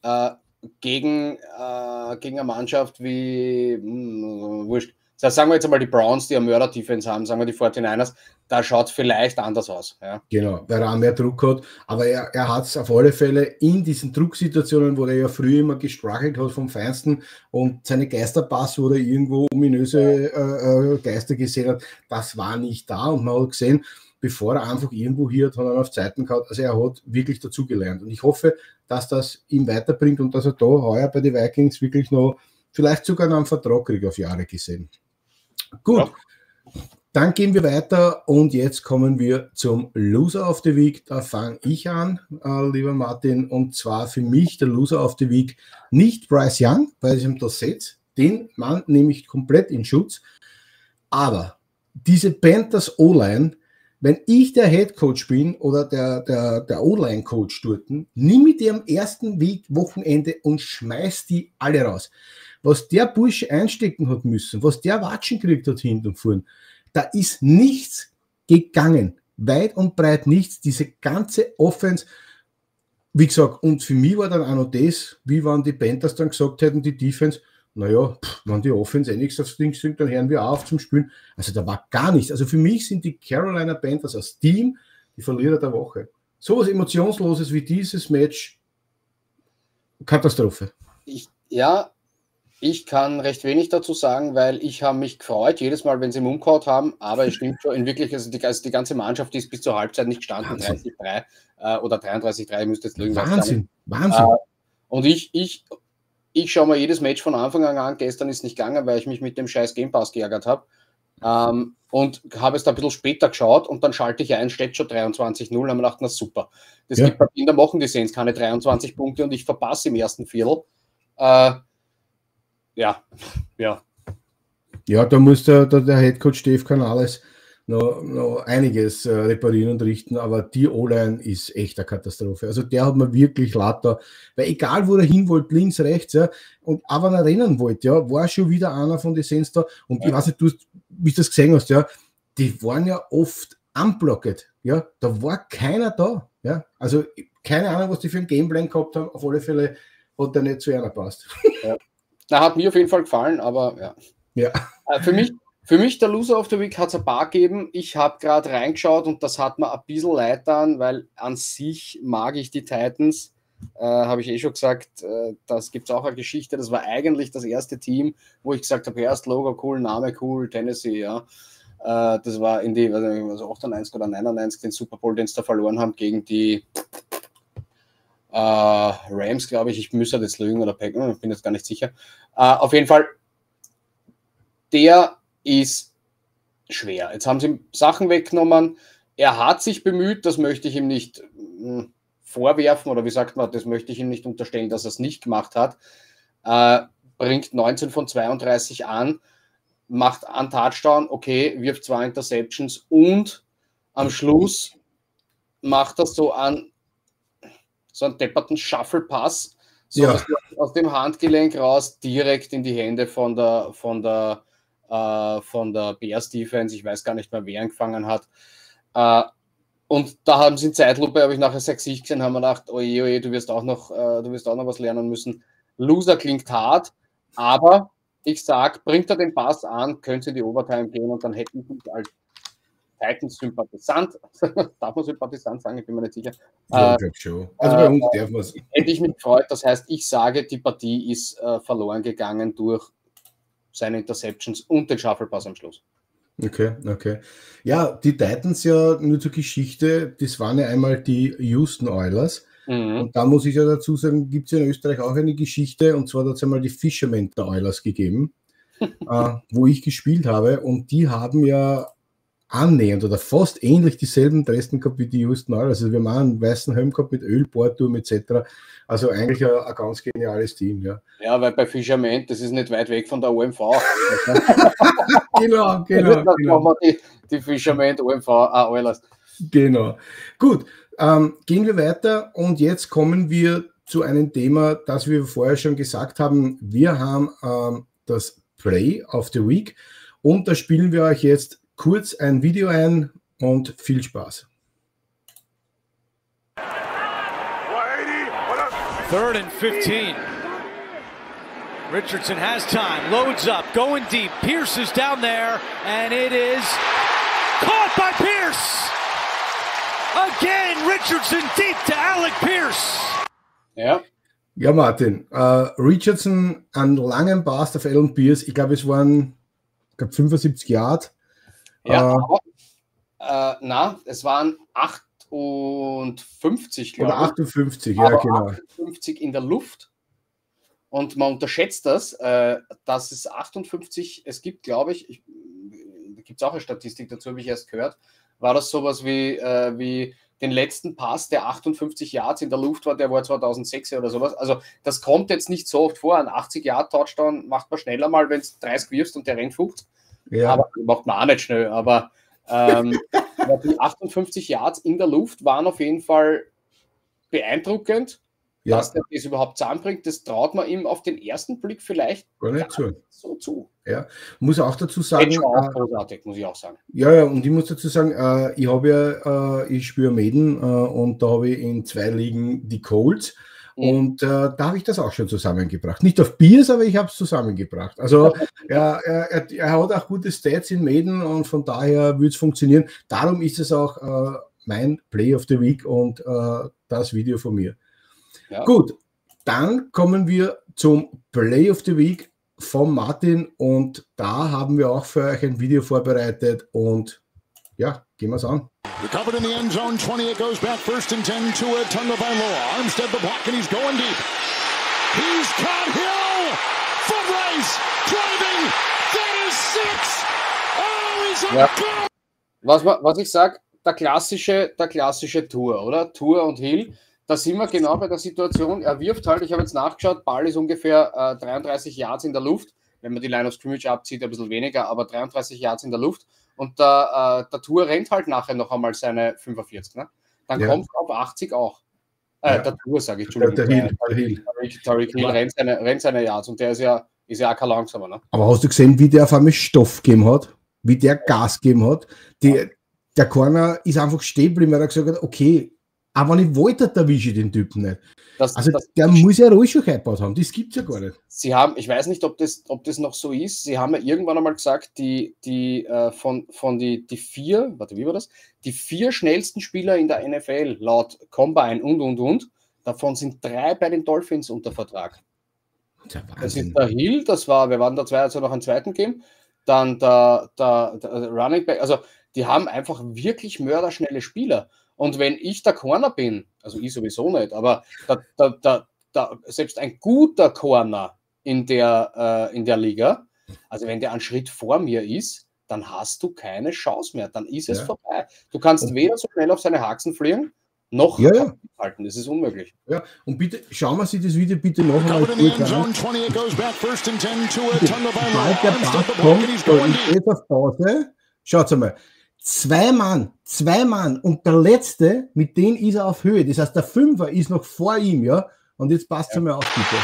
gegen eine Mannschaft wie, wurscht, das sagen wir jetzt einmal die Browns, die eine Mörder-Defense haben, sagen wir die 49ers, da schaut es vielleicht anders aus. Ja. Genau, weil er auch mehr Druck hat, aber er hat es auf alle Fälle in diesen Drucksituationen, wo er ja früher immer gestruggelt hat vom Feinsten und seine Geisterpass, wo er irgendwo ominöse Geister gesehen hat, das war nicht da und man hat gesehen, bevor er einfach irgendwo hier hat er auf Zeiten gehabt. Also er hat wirklich dazugelernt. Und ich hoffe, dass das ihn weiterbringt und dass er da heuer bei den Vikings wirklich noch vielleicht sogar noch einen Vertrag kriegt auf Jahre gesehen. Gut, dann gehen wir weiter und jetzt kommen wir zum Loser of the Week. Da fange ich an, lieber Martin, und zwar für mich der Loser of the Week nicht Bryce Young, weil ich ihm das setze. Den Mann nehme ich komplett in Schutz. Aber diese Panthers O-Line, wenn ich der Headcoach bin oder der O-Line-Coach dort, nimm ich die am ersten Wochenende und schmeiß die alle raus. Was der Bursche einstecken hat müssen, was der Watschen gekriegt hat hinten und vorn, da ist nichts gegangen. Weit und breit nichts. Diese ganze Offense, wie gesagt, und für mich war dann auch noch das, wie wenn die Panthers dann gesagt hätten, die Defense, naja, wenn die Offense nichts aufs Ding singt, dann hören wir auf zum Spielen. Also da war gar nichts. Also für mich sind die Carolina Panthers als Team die Verlierer der Woche. So was Emotionsloses wie dieses Match, Katastrophe. Ich kann recht wenig dazu sagen, weil ich habe mich gefreut, jedes Mal, wenn sie im Umkaut haben, aber es stimmt schon, in Wirklichkeit, also die ganze Mannschaft ist bis zur Halbzeit nicht gestanden, 30-3 oder 33-3, müsste jetzt lügen. Wahnsinn. Und ich schaue mir jedes Match von Anfang an. Gestern ist nicht gegangen, weil ich mich mit dem scheiß Game Pass geärgert habe. Und habe es da ein bisschen später geschaut und dann schalte ich ein, steht schon 23-0 und habe mir gedacht, na super. Das gibt bei Kinder machen die Saints keine 23 Punkte und ich verpasse im ersten Viertel. Ja, da muss der Headcoach Steve Canales noch einiges reparieren und richten, aber die O-Line ist echt eine Katastrophe. Also der hat mir wirklich lauter, weil egal wo er hin wollte, links, rechts, ja, und auch wenn er rennen wollte, ja, war schon wieder einer von den Saints da und ich weiß nicht, wie du das gesehen hast, ja, die waren ja oft unblocked, ja, da war keiner da, ja, also keine Ahnung, was die für ein Gameplan gehabt haben, auf alle Fälle hat der nicht zu einer passt. Ja. Na, hat mir auf jeden Fall gefallen, aber ja. Ja. Für mich der Loser of the Week hat es ein paar gegeben. Ich habe gerade reingeschaut und das hat mir ein bisschen leid getan, weil an sich mag ich die Titans. Habe ich schon gesagt, das gibt es auch eine Geschichte. Das war eigentlich das erste Team, wo ich gesagt habe, erst Logo cool, Name cool, Tennessee, ja. Das war in die 98 oder 99 den Super Bowl, den sie da verloren haben gegen die Rams, glaube ich. Ich müsste jetzt lügen oder Packers, ich bin jetzt gar nicht sicher. Auf jeden Fall, der ist schwer. Jetzt haben sie ihm Sachen weggenommen. Er hat sich bemüht, das möchte ich ihm nicht vorwerfen oder wie sagt man, das möchte ich ihm nicht unterstellen, dass er es nicht gemacht hat. Bringt 19 von 32 an, macht einen Touchdown, okay, wirft 2 Interceptions und am Schluss macht er so einen depperten Shuffle-Pass, so Ja. aus dem Handgelenk raus, direkt in die Hände von der Bears-Defense. Ich weiß gar nicht mehr, wer ihn gefangen hat. Und da haben sie in Zeitlupe, habe ich nachher sein Gesicht gesehen, haben wir gedacht, oje, du wirst auch noch was lernen müssen. Loser klingt hart, aber ich sage, bringt er den Pass an, könnte in die Overtime gehen und dann hätten sie als Titans-Sympathisant, darf man Sympathisant sagen, ich bin mir nicht sicher. Ja, ich glaube schon. Also bei uns darf man es. Hätte ich mich gefreut, das heißt, ich sage, die Partie ist verloren gegangen durch seine Interceptions und den Shuffle-Pass am Schluss. Okay. Ja, die Titans ja nur zur Geschichte, das waren ja einmal die Houston Oilers. Und da muss ich ja dazu sagen, gibt es in Österreich auch eine Geschichte, und zwar hat es einmal die Fishermen der Oilers gegeben, wo ich gespielt habe, und die haben ja annähernd oder fast ähnlich dieselben Dressen gehabt wie die Houston Oilers. Also wir haben einen weißen Helm gehabt mit Ölbordturm etc. Also eigentlich ein ganz geniales Team, ja. Ja, weil bei Fisherman, das ist nicht weit weg von der OMV. Genau. Das machen wir die Fisherman OMV Oilers. Genau. Gut, gehen wir weiter und jetzt kommen wir zu einem Thema, das wir vorher schon gesagt haben. Wir haben das Play of the Week und da spielen wir euch jetzt kurz ein Video ein und viel Spaß. 3rd and 15. Richardson has time, loads up, going deep. Pierce is down there, and it is caught by Pierce. Again, Richardson deep to Alec Pierce. Ja, Martin, Richardson einen langen Pass auf Alan Pierce. Ich glaube, es waren 75 Yard. Ja, aber es waren 58, glaube ich. Oder 58, ja, genau. 58 in der Luft. Und man unterschätzt das, dass es 58, es gibt, glaube ich, da gibt es auch eine Statistik dazu, habe ich erst gehört, war das sowas wie den letzten Pass, der 58 Yards in der Luft war, der war 2006 oder sowas. Also das kommt jetzt nicht so oft vor. Ein 80-Yard-Touchdown macht man schneller mal, wenn es 30 wirfst und der rennt 50. Ja. Aber macht man auch nicht schnell. Aber die 58 Yards in der Luft waren auf jeden Fall beeindruckend. Ja. Dass der das überhaupt zusammenbringt, das traut man ihm auf den ersten Blick vielleicht gar nicht so zu. Ja, muss auch dazu sagen. Auch großartig, muss ich auch sagen. Ja, und ich muss dazu sagen, ich spiele Maiden und da habe ich in 2 Ligen die Colts. Und da habe ich das auch schon zusammengebracht. Nicht auf Biers, aber ich habe es zusammengebracht. Also er hat auch gute Stats in Maiden und von daher würde es funktionieren. Darum ist es auch mein Play of the Week und das Video von mir. Ja. Gut, dann kommen wir zum Play of the Week von Martin und da haben wir auch für euch ein Video vorbereitet und ja, gehen wir es an. Recovered in the end zone, 20, it goes back, 1st and 10 to a Tunga by Law. Armstead the block and he's going deep. He's caught Hill! Foot race! Driving! That is 6! Oh, he's on goal! Was ich sage, der klassische Tour, oder? Tour und Hill. Da sind wir genau bei der Situation. Er wirft halt, ich habe jetzt nachgeschaut, Ball ist ungefähr 33 Yards in der Luft. Wenn man die Line of Scrimmage abzieht, ein bisschen weniger, aber 33 Yards in der Luft. Und der Tour rennt halt nachher noch einmal seine 45. Ne? Dann kommt auf 80 auch. Der Tour, sage ich, Entschuldigung. Tyreek Hill rennt seine Yards und der ist ja auch kein langsamer. Ne? Aber hast du gesehen, wie der auf einmal Stoff gegeben hat? wie der Gas gegeben hat. Der Corner ist einfach stehen geblieben, weil er gesagt hat, okay, aber wenn ich wollte, erwische ich den Typen nicht. Der muss ja ruhig schon gebaut haben, das gibt es ja gar nicht. Sie haben, ich weiß nicht, ob das noch so ist, sie haben ja irgendwann einmal gesagt, die 4 schnellsten Spieler in der NFL laut Combine und, davon sind 3 bei den Dolphins unter Vertrag. Das ist der Hill, wir waren da 2, also noch einen zweiten Game, dann der Running Back, also die haben einfach wirklich mörderschnelle Spieler. Und wenn ich der Corner bin, also ich sowieso nicht, aber selbst ein guter Corner in der Liga, also wenn der einen Schritt vor mir ist, dann hast du keine Chance mehr, dann ist es vorbei. Du kannst weder so schnell auf seine Haxen fliegen, noch halten, das ist unmöglich. Ja, und bitte, schauen wir sich das Video bitte noch einmal kurz an. Sobald der Pass kommt, steht auf Pause, schaut einmal, 2 Mann und der letzte, mit denen ist er auf Höhe, das heißt der Fünfer ist noch vor ihm, ja, und jetzt passt es mal auf, bitte.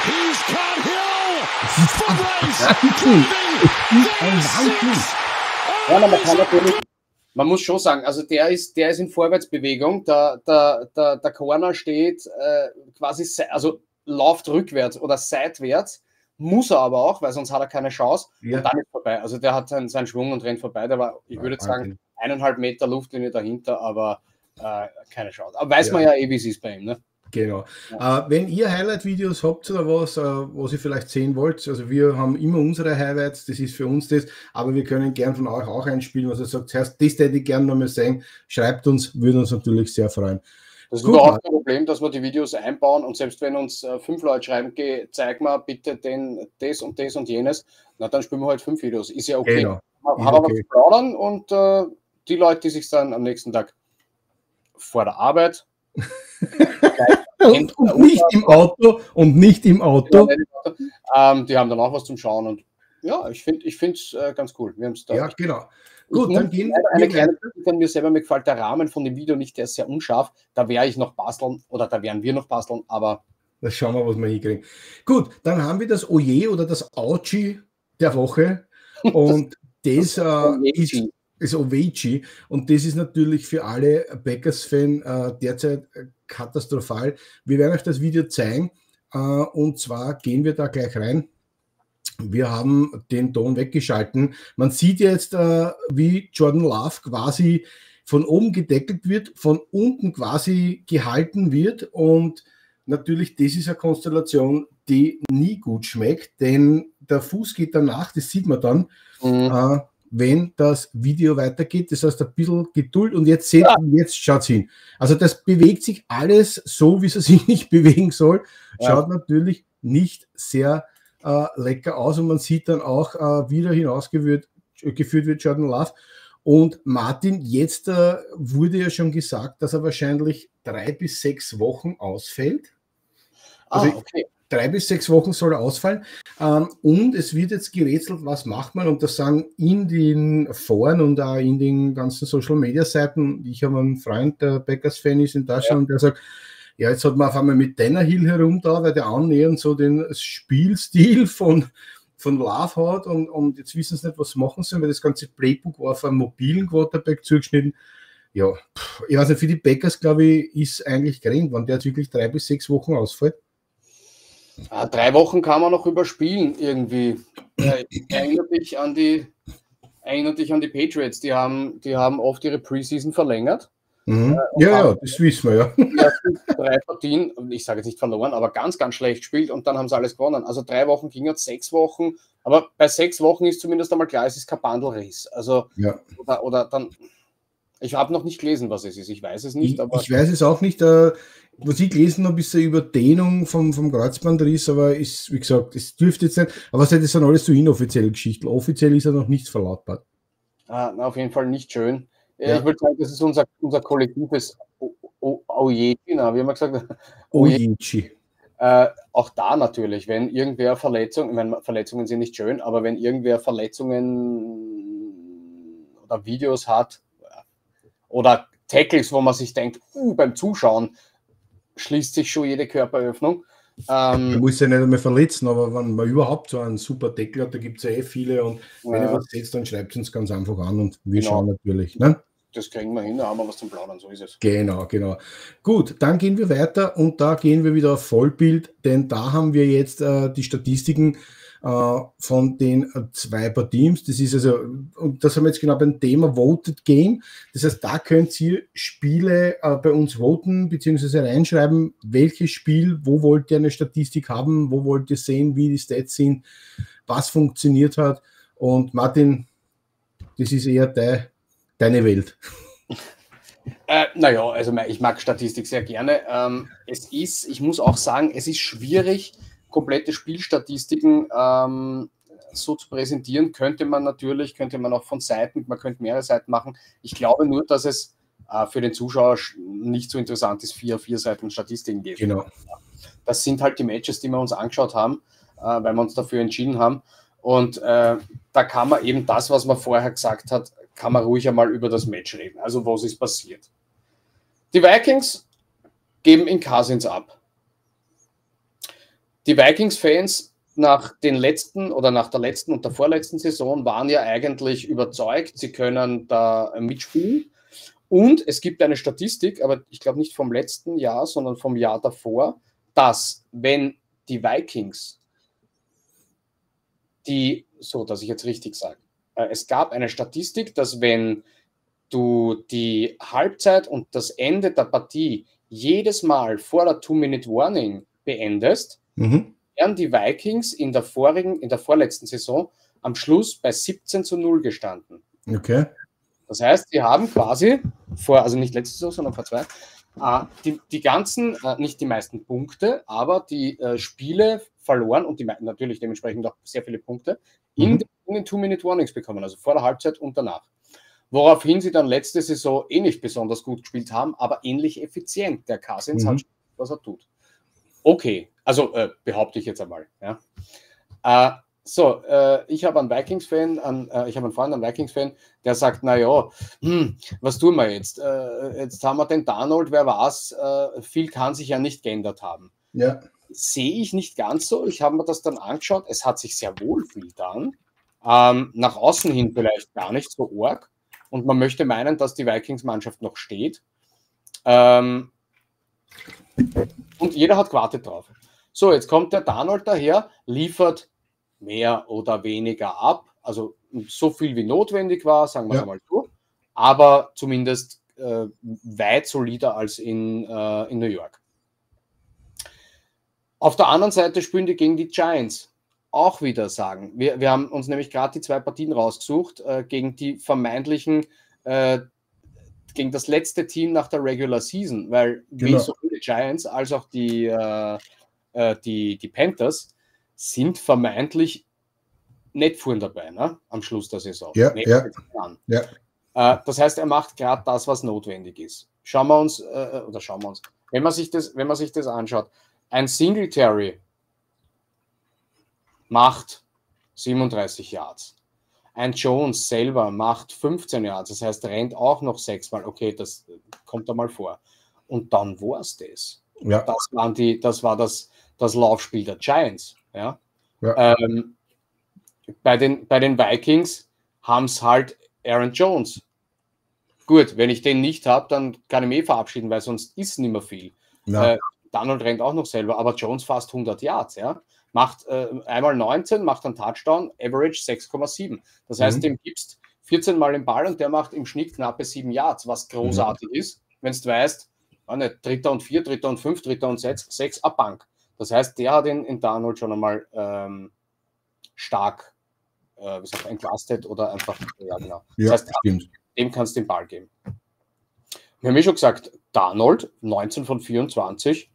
Ja, man muss schon sagen, also der ist in Vorwärtsbewegung, der Corner steht quasi, also läuft rückwärts oder seitwärts, muss er aber auch, weil sonst hat er keine Chance und dann ist vorbei. Also der hat seinen Schwung und rennt vorbei, der war, ich würde jetzt sagen, 1,5 Meter Luftlinie dahinter, aber keine Chance. Aber weiß man ja wie es ist bei ihm, ne? Genau. Ja. Wenn ihr Highlight-Videos habt oder was ihr vielleicht sehen wollt, also wir haben immer unsere Highlights, das ist für uns das, aber wir können gern von euch auch einspielen, was ihr sagt, das hätte ich gerne noch mal sehen, schreibt uns, würde uns natürlich sehr freuen. Das ist überhaupt kein Problem, dass wir die Videos einbauen und selbst wenn uns 5 Leute schreiben, zeig mal bitte das und jenes, na dann spielen wir halt 5 Videos, ist ja okay. Genau. Haben wir was zu plaudern und die Leute, die sich dann am nächsten Tag vor der Arbeit und nicht im Auto. Die haben dann auch was zum Schauen und ja, ich finde es ganz cool. Wir haben's da genau. Gut, dann gehen eine kleine Kritik an mir selber, mir gefällt der Rahmen von dem Video nicht, der ist sehr unscharf. Da wäre ich noch basteln oder da werden wir noch basteln, aber das schauen wir, was wir hinkriegen. Gut, dann haben wir das Oje oder das Auchi der Woche und das ist Ovechkin und das ist natürlich für alle Packers-Fans derzeit katastrophal. Wir werden euch das Video zeigen und zwar gehen wir da gleich rein. Wir haben den Ton weggeschalten. Man sieht jetzt, wie Jordan Love quasi von oben gedeckelt wird, von unten quasi gehalten wird und natürlich, das ist eine Konstellation, die nie gut schmeckt, denn der Fuß geht danach, das sieht man dann, wenn das Video weitergeht. Das heißt, ein bisschen Geduld und jetzt seht ihr, jetzt schaut hin. Also das bewegt sich alles so, wie es sich nicht bewegen soll. Schaut natürlich nicht sehr lecker aus und man sieht dann auch, wie er hinausgeführt wird, Jordan Love. Und Martin, jetzt wurde ja schon gesagt, dass er wahrscheinlich 3 bis 6 Wochen ausfällt. Also okay. 3 bis 6 Wochen soll er ausfallen. Und es wird jetzt gerätselt, was macht man? Und das sagen in den Foren und auch in den ganzen Social-Media-Seiten. Ich habe einen Freund, der Packers-Fan ist in Deutschland, und der sagt, ja, jetzt hat man auf einmal mit Tannehill herum da, weil der annähernd so den Spielstil von Love hat und jetzt wissen sie nicht, was machen sollen, weil das ganze Playbook war auf einen mobilen Quarterback zugeschnitten. Ja, ich weiß nicht, für die Packers, glaube ich, ist eigentlich gering, wenn der jetzt wirklich 3 bis 6 Wochen ausfällt. 3 Wochen kann man noch überspielen irgendwie. Erinnert dich an die Patriots, die haben oft ihre Preseason verlängert. Ja, das wissen wir, ja. Die ersten 3 Partien, ich sage jetzt nicht verloren, aber ganz, ganz schlecht gespielt und dann haben sie alles gewonnen. Also 3 Wochen ging jetzt, 6 Wochen, aber bei 6 Wochen ist zumindest einmal klar, es ist kein Bandelriss. Also, oder dann, ich habe noch nicht gelesen, was es ist, ich weiß es nicht. Aber ich weiß es auch nicht, was ich gelesen habe, ist eine Überdehnung vom Kreuzbandriss, aber ist, wie gesagt, es dürfte jetzt nicht, aber das sind alles so inoffizielle Geschichten. Offiziell ist ja noch nichts verlautbart. Auf jeden Fall nicht schön. Ich würde sagen, das ist unser kollektives Ojechi, wie haben wir gesagt? Ojechi. Auch da natürlich, wenn irgendwer Verletzungen, ich meine, Verletzungen sind nicht schön, aber wenn irgendwer Verletzungen oder Videos hat oder Tackles, wo man sich denkt, beim Zuschauen schließt sich schon jede Körperöffnung, Man muss ja nicht einmal verletzen, aber wenn man überhaupt so einen super Deckel hat, da gibt es ja viele und wenn ihr was seht, dann schreibt es uns ganz einfach an und wir schauen natürlich. Ne? Das kriegen wir hin, da haben wir was zum Plaudern, so ist es. Genau. Gut, dann gehen wir weiter und da gehen wir wieder auf Vollbild, denn da haben wir jetzt die Statistiken von den zwei paar Teams. Das ist also, und das haben wir jetzt genau beim Thema Voted Game. Das heißt, da könnt ihr Spiele bei uns voten, beziehungsweise reinschreiben, welches Spiel, wo wollt ihr eine Statistik haben, wo wollt ihr sehen, wie die Stats sind, was funktioniert hat. Und Martin, das ist eher deine Welt. Naja, also ich mag Statistik sehr gerne. Ich muss auch sagen, es ist schwierig, komplette Spielstatistiken so zu präsentieren. Könnte man auch von Seiten, man könnte mehrere Seiten machen. Ich glaube nur, dass es für den Zuschauer nicht so interessant ist, 4 Seiten Statistiken gibt. Genau. Das sind halt die Matches, die wir uns angeschaut haben, weil wir uns dafür entschieden haben. Und da kann man eben das, was man vorher gesagt hat, kann man ruhig einmal über das Match reden. Also was ist passiert? Die Vikings geben in Cousins ab. Die Vikings-Fans nach der letzten und der vorletzten Saison waren ja eigentlich überzeugt, sie können da mitspielen. Und es gibt eine Statistik, aber ich glaube nicht vom letzten Jahr, sondern vom Jahr davor, dass wenn die Vikings dass ich jetzt richtig sage, es gab eine Statistik, dass wenn du die Halbzeit und das Ende der Partie jedes Mal vor der 2-Minute-Warning beendest, wären die Vikings in der vorletzten Saison am Schluss bei 17:0 gestanden. Okay. Das heißt, die haben quasi also nicht letzte Saison, sondern vor 2, die ganzen, nicht die meisten Punkte, aber die Spiele verloren und natürlich dementsprechend auch sehr viele Punkte in den 2-Minute-Warnings bekommen, also vor der Halbzeit und danach. Woraufhin sie dann letzte Saison nicht besonders gut gespielt haben, aber ähnlich effizient. Der Cousins hat, was er tut. Okay, also behaupte ich jetzt einmal. Ja. Ich habe einen Vikings-Fan, einen Freund, einen Vikings-Fan, der sagt, naja, was tun wir jetzt? Jetzt haben wir den Darnold, wer weiß, viel kann sich ja nicht geändert haben. Ja. Sehe ich nicht ganz so. Ich habe mir das dann angeschaut. Es hat sich sehr wohl viel getan. Nach außen hin vielleicht gar nicht so arg. Und man möchte meinen, dass die Vikings-Mannschaft noch steht. Und jeder hat gewartet drauf. So, jetzt kommt der Darnold daher, liefert mehr oder weniger ab. Also so viel wie notwendig war, sagen wir es einmal so. Aber zumindest weit solider als in New York. Auf der anderen Seite spielen die gegen die Giants. Auch wieder sagen. Wir haben uns nämlich gerade die 2 Partien rausgesucht gegen die vermeintlichen, gegen das letzte Team nach der Regular Season, weil wie sowohl die Giants als auch die Panthers sind vermeintlich nicht vorn dabei, ne? Am Schluss der Saison. Das heißt, er macht gerade das, was notwendig ist. Wenn man sich das anschaut, ein Singletary macht 37 Yards. Ein Jones selber macht 15 Yards, das heißt, rennt auch noch 6-mal. Okay, das kommt da mal vor. Und dann war es das. Ja. Das war das Laufspiel der Giants. Ja? Ja. Bei den Vikings haben es halt Aaron Jones. Gut, wenn ich den nicht habe, dann kann ich mich verabschieden, weil sonst ist nicht mehr viel. Ja. Darnold rennt auch noch selber, aber Jones fast 100 Yards, ja. Macht einmal 19, macht einen Touchdown, Average 6,7. Das heißt, dem gibst 14 Mal den Ball und der macht im Schnitt knappe 7 Yards, was großartig ist, wenn du weißt, 3. und 4, 3. und 5, 3. und 6, ab Bank. Das heißt, der hat in Darnold schon einmal stark entlastet oder einfach, ja genau. Das heißt, dem kannst du den Ball geben. Wir haben schon gesagt, Darnold, 19 von 24,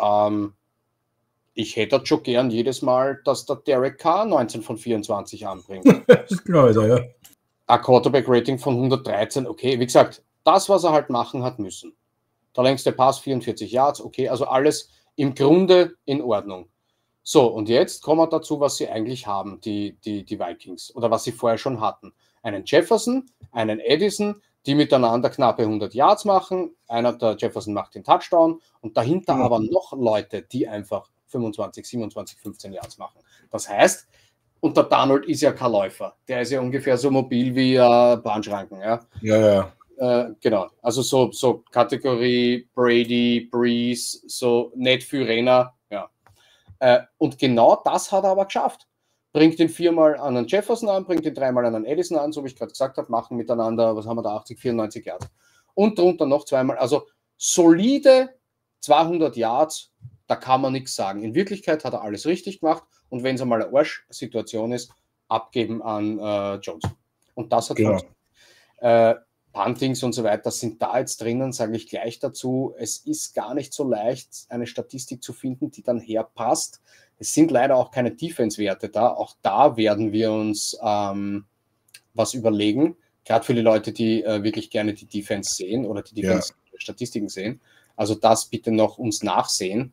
ich hätte schon gern jedes Mal, dass der Derek Carr 19 von 24 anbringt. Das ist klar, ja. Ein Quarterback-Rating von 113, okay, wie gesagt, das, was er halt machen hat müssen. Der längste Pass, 44 Yards, okay, also alles im Grunde in Ordnung. So, und jetzt kommen wir dazu, was sie eigentlich haben, die Vikings, oder was sie vorher schon hatten. Einen Jefferson, einen Edison, die miteinander knappe 100 Yards machen. Der Jefferson macht den Touchdown und dahinter aber noch Leute, die einfach 25, 27, 15 Yards machen. Das heißt, und der Darnold ist ja kein Läufer. Der ist ja ungefähr so mobil wie Bahnschranken. Ja? Ja. Genau. Also so Kategorie Brady, Breeze, so nicht viel Renner. Ja. Und genau das hat er aber geschafft. Bringt ihn 4-mal an einen Jefferson an, bringt ihn 3-mal an einen Edison an, so wie ich gerade gesagt habe, machen miteinander, was haben wir da, 80, 94 Yards. Und drunter noch 2-mal, also solide 200 Yards, da kann man nichts sagen. In Wirklichkeit hat er alles richtig gemacht und wenn es einmal eine Arsch-Situation ist, abgeben an Jones. Und das hat funktioniert. Puntings und so weiter sind da jetzt drinnen, sage ich gleich dazu. Es ist gar nicht so leicht, eine Statistik zu finden, die dann herpasst. Es sind leider auch keine Defense-Werte da. Auch da werden wir uns was überlegen. Gerade für die Leute, die wirklich gerne die Defense sehen oder die Defense-Statistiken sehen. Also das bitte noch uns nachsehen.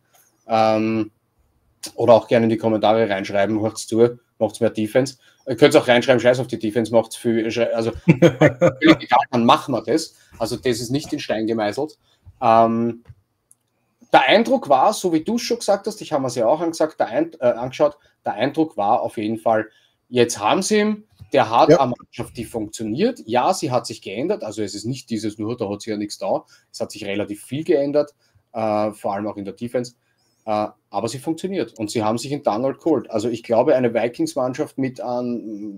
Oder auch gerne in die Kommentare reinschreiben, macht's zu, macht's mehr Defense. Ihr könnt auch reinschreiben, scheiß auf die Defense, macht's viel, also völlig egal, dann machen wir das. Also das ist nicht in Stein gemeißelt. Der Eindruck war, so wie du schon gesagt hast, ich habe mir es ja auch angeschaut, der Eindruck war auf jeden Fall, jetzt haben sie ihn, der hat eine Mannschaft, die funktioniert. Ja, sie hat sich geändert, also es ist nicht dieses nur, da hat sich ja nichts da. Es hat sich relativ viel geändert, vor allem auch in der Defense. Aber sie funktioniert und sie haben sich in Darnold geholt. Also ich glaube, eine Vikings-Mannschaft mit an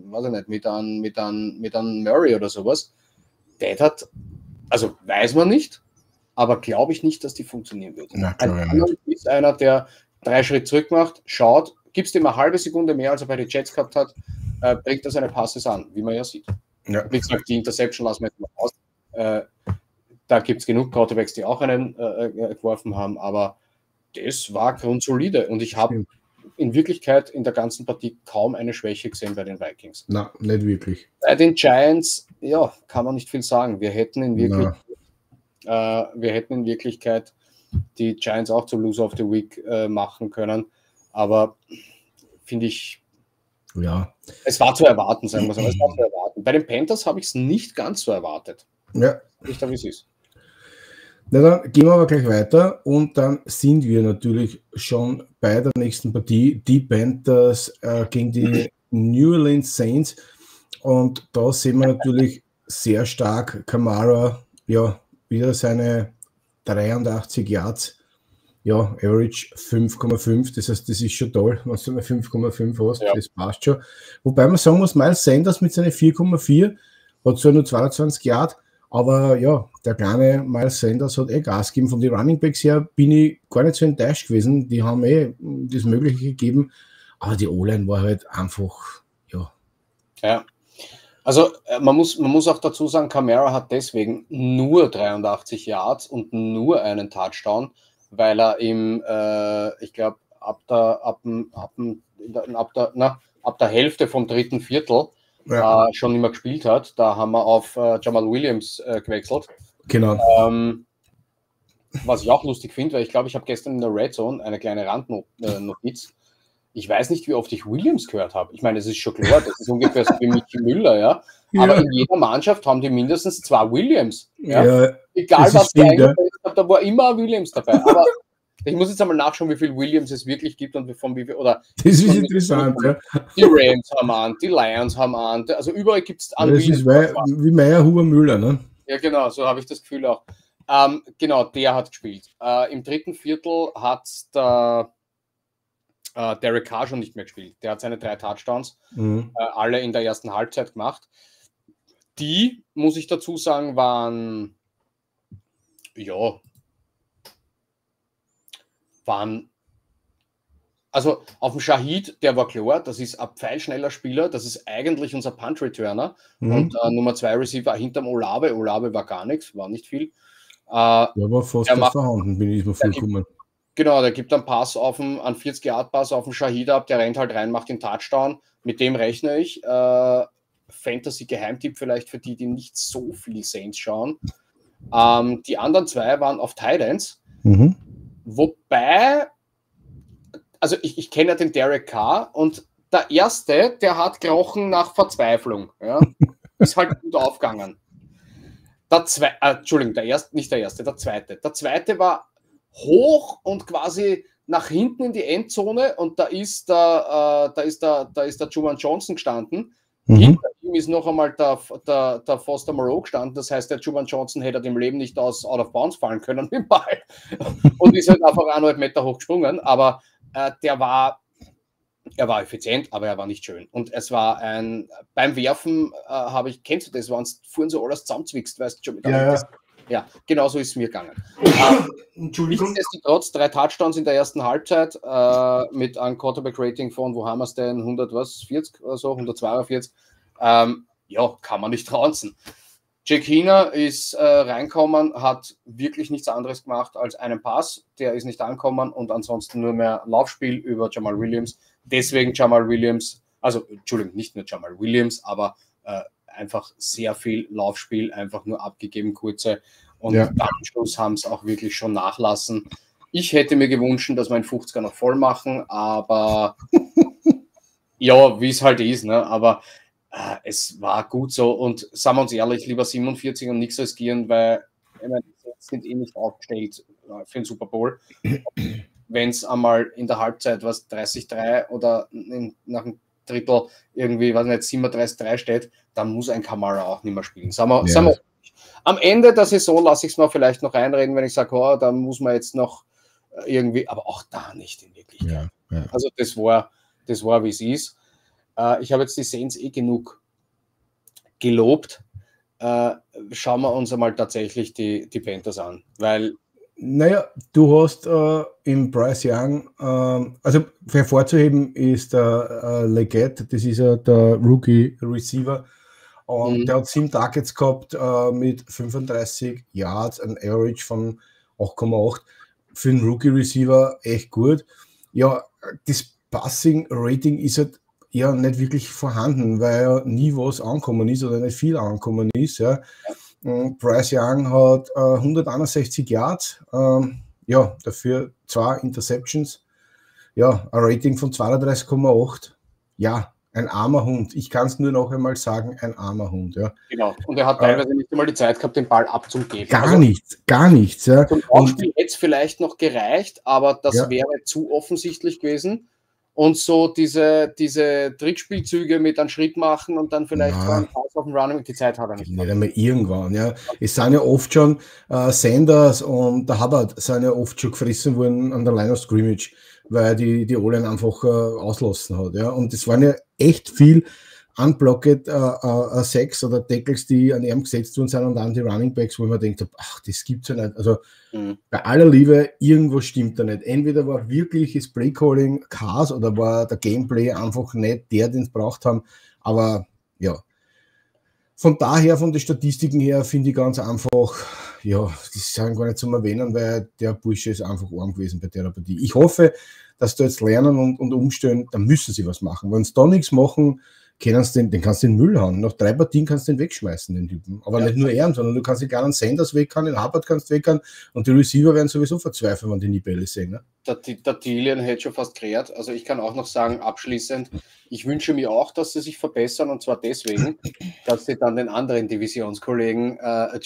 Murray oder sowas, der hat, also weiß man nicht, aber glaube ich nicht, dass die funktionieren wird. Darnold ist einer, der 3 Schritte zurück macht, schaut, gibst ihm eine halbe Sekunde mehr, als er bei den Jets gehabt hat, bringt er seine Passes an, wie man ja sieht. Ja. Wie gesagt, die Interception lassen wir jetzt mal aus. Da gibt es genug Quarterbacks, die auch einen geworfen haben, aber das war grundsolide und ich habe in Wirklichkeit in der ganzen Partie kaum eine Schwäche gesehen bei den Vikings. Nein, nicht wirklich. Bei den Giants, ja, kann man nicht viel sagen. Wir hätten in Wirklichkeit die Giants auch zu Loser of the Week machen können, aber finde ich, es war zu erwarten, sagen wir so. Es war zu erwarten. Bei den Panthers habe ich es nicht ganz so erwartet. Ja. Nicht, wie es ist. Na, dann gehen wir aber gleich weiter und dann sind wir natürlich schon bei der nächsten Partie, die Panthers gegen die New Orleans Saints, und da sehen wir natürlich sehr stark Kamara, wieder seine 83 Yards, Average 5,5, das heißt, das ist schon toll, wenn du eine 5,5 hast, das passt schon. Wobei man sagen muss, Miles Sanders mit seinen 4,4 hat zwar nur 22 Yards, aber der kleine Miles Sanders hat Gas gegeben. Von den Running Backs her bin ich gar nicht so enttäuscht gewesen. Die haben das Mögliche gegeben. Aber die O-Line war halt einfach, Ja, also man muss auch dazu sagen, Kamara hat deswegen nur 83 Yards und nur einen Touchdown, weil er ich glaube, ab der Hälfte vom dritten Viertel schon nicht mehr gespielt hat. Da haben wir auf Jamal Williams gewechselt. Genau. Was ich auch lustig finde, weil ich glaube, ich habe gestern in der Red Zone eine kleine Randnotiz. Ich weiß nicht, wie oft ich Williams gehört habe. Ich meine, es ist schon klar, das ist ungefähr so wie Michi Müller, ja. Aber in jeder Mannschaft haben die mindestens 2 Williams. Ja? Egal, was ich eingesetzt habe, da war immer ein Williams dabei. Aber ich muss jetzt einmal nachschauen, wie viel Williams es wirklich gibt und von wie viel, oder das ist interessant, Die Rams haben an, die Lions haben an, also überall gibt es an. Das ist wie Meier, Huber, Müller, ne? Ja, genau, so habe ich das Gefühl auch. Genau, der hat gespielt. Im dritten Viertel hat der Derek Carr schon nicht mehr gespielt. Der hat seine 3 Touchdowns, alle in der ersten Halbzeit gemacht. Die, muss ich dazu sagen, waren also auf dem Shahid, der war klar, das ist ein pfeilschneller Spieler, das ist eigentlich unser Punt-Returner und Nummer 2 Receiver hinterm Olave. Olave war gar nichts, war nicht viel. Der war fast vorhanden, bin ich mal vollkommen. Genau, der gibt einen Pass einen 40-Yard-Pass auf den Shahid ab, der rennt halt rein, macht den Touchdown. Mit dem rechne ich. Fantasy-Geheimtipp vielleicht für die nicht so viel Saints schauen. Die anderen 2 waren auf Tight Ends. Wobei, also ich kenne ja den Derek Carr und der erste, der hat gerochen nach Verzweiflung. Ja? Ist halt gut aufgegangen. Der zweite. Der zweite war hoch und quasi nach hinten in die Endzone und da ist der Juwan Johnson gestanden. Hinter ihm ist noch einmal der Foster Moreau gestanden. Das heißt, der Juwan Johnson hätte im Leben nicht out of bounds fallen können mit dem Ball. Und ist halt einfach 1,5 Meter hoch gesprungen. Aber er war effizient, aber er war nicht schön. Und es war beim Werfen kennst du das, fuhren so alles zusammenzwickst, weißt du schon. Ja, genau so ist es mir gegangen. Entschuldigung. Nichtsdestotrotz 3 Touchdowns in der ersten Halbzeit mit einem Quarterback-Rating von, wo haben wir es denn, 140 oder so, 142. Ja, kann man nicht trouncen. Jake Heener ist reinkommen, hat wirklich nichts anderes gemacht als einen Pass. Der ist nicht angekommen und ansonsten nur mehr Laufspiel über Jamal Williams. Deswegen Jamal Williams, also Entschuldigung, nicht nur Jamal Williams, aber einfach sehr viel Laufspiel, einfach nur abgegeben, kurze. Und am Schluss haben es auch wirklich schon nachlassen. Ich hätte mir gewünscht, dass wir einen 50er noch voll machen, aber ja, wie es halt ist, ne? Aber es war gut so. Und sagen wir uns ehrlich, lieber 47 und nichts riskieren, weil die sind eh nicht aufgestellt für den Super Bowl. Wenn es einmal in der Halbzeit 30-3 oder nach einem Drittel irgendwie, weiß nicht, 37-3 steht, dann muss ein Kamara auch nicht mehr spielen. Sagen wir, am Ende der Saison lasse ich es mir vielleicht noch einreden, wenn ich sage, oh, da muss man jetzt noch irgendwie, aber auch da nicht in Wirklichkeit. Ja. Also das war, wie es ist. Ich habe jetzt die Saints genug gelobt. Schauen wir uns einmal tatsächlich die Panthers an, weil naja, du hast im Bryce Young, also hervorzuheben ist der Leggett, das ist ja der Rookie Receiver, und der hat 7 Targets gehabt mit 35 Yards, ein Average von 8,8. Für einen Rookie Receiver echt gut. Ja, das Passing Rating ist halt ja nicht wirklich vorhanden, weil ja nie was angekommen ist oder nicht viel angekommen ist, ja. Bryce Young hat 161 Yards, ja, dafür 2 Interceptions, ja, ein Rating von 32,8. Ja, ein armer Hund. Ich kann es nur noch einmal sagen, ein armer Hund. Ja. Genau, und er hat teilweise nicht einmal die Zeit gehabt, den Ball abzugeben. Gar nichts. Ja. Zum Aufspiel hätte es vielleicht noch gereicht, aber das wäre zu offensichtlich gewesen. Und so diese Trickspielzüge mit einem Schritt machen und dann vielleicht so einen Pass auf dem Running, die Zeit hat er nicht. Nicht einmal irgendwann, ja. Es sind ja oft schon Sanders und der Hubbard sind ja oft schon gefressen worden an der Line of Scrimmage, weil die O-Line einfach auslassen hat, ja. Und es waren ja echt viel unblocked Sacks oder Tackles, die an ihm gesetzt worden sind und dann die Running Backs, wo man denkt, ach, das gibt's ja nicht. Also bei aller Liebe, irgendwo stimmt da nicht. Entweder war wirklich das Playcalling Chaos oder war der Gameplay einfach nicht der, den es braucht haben. Aber ja, von daher, von den Statistiken her, finde ich ganz einfach, ja, das sind gar nicht zum Erwähnen, weil der Bursche ist einfach arm gewesen bei der Partie. Ich hoffe, dass du jetzt lernen und umstellen, dann müssen sie was machen. Wenn sie da nichts machen, den kannst du in den Müll hauen. Nach 3 Partien kannst du den wegschmeißen, den Typen. Aber nicht nur er, sondern du kannst den kleinen Sanders weghauen, den Hubbard kannst du weghauen und die Receiver werden sowieso verzweifeln, wenn die nie Bälle sehen. Ne? Der Thielen hätte schon fast kreiert. Also ich kann auch noch sagen, abschließend, ich wünsche mir auch, dass sie sich verbessern und zwar deswegen, dass sie dann den anderen Divisionskollegen,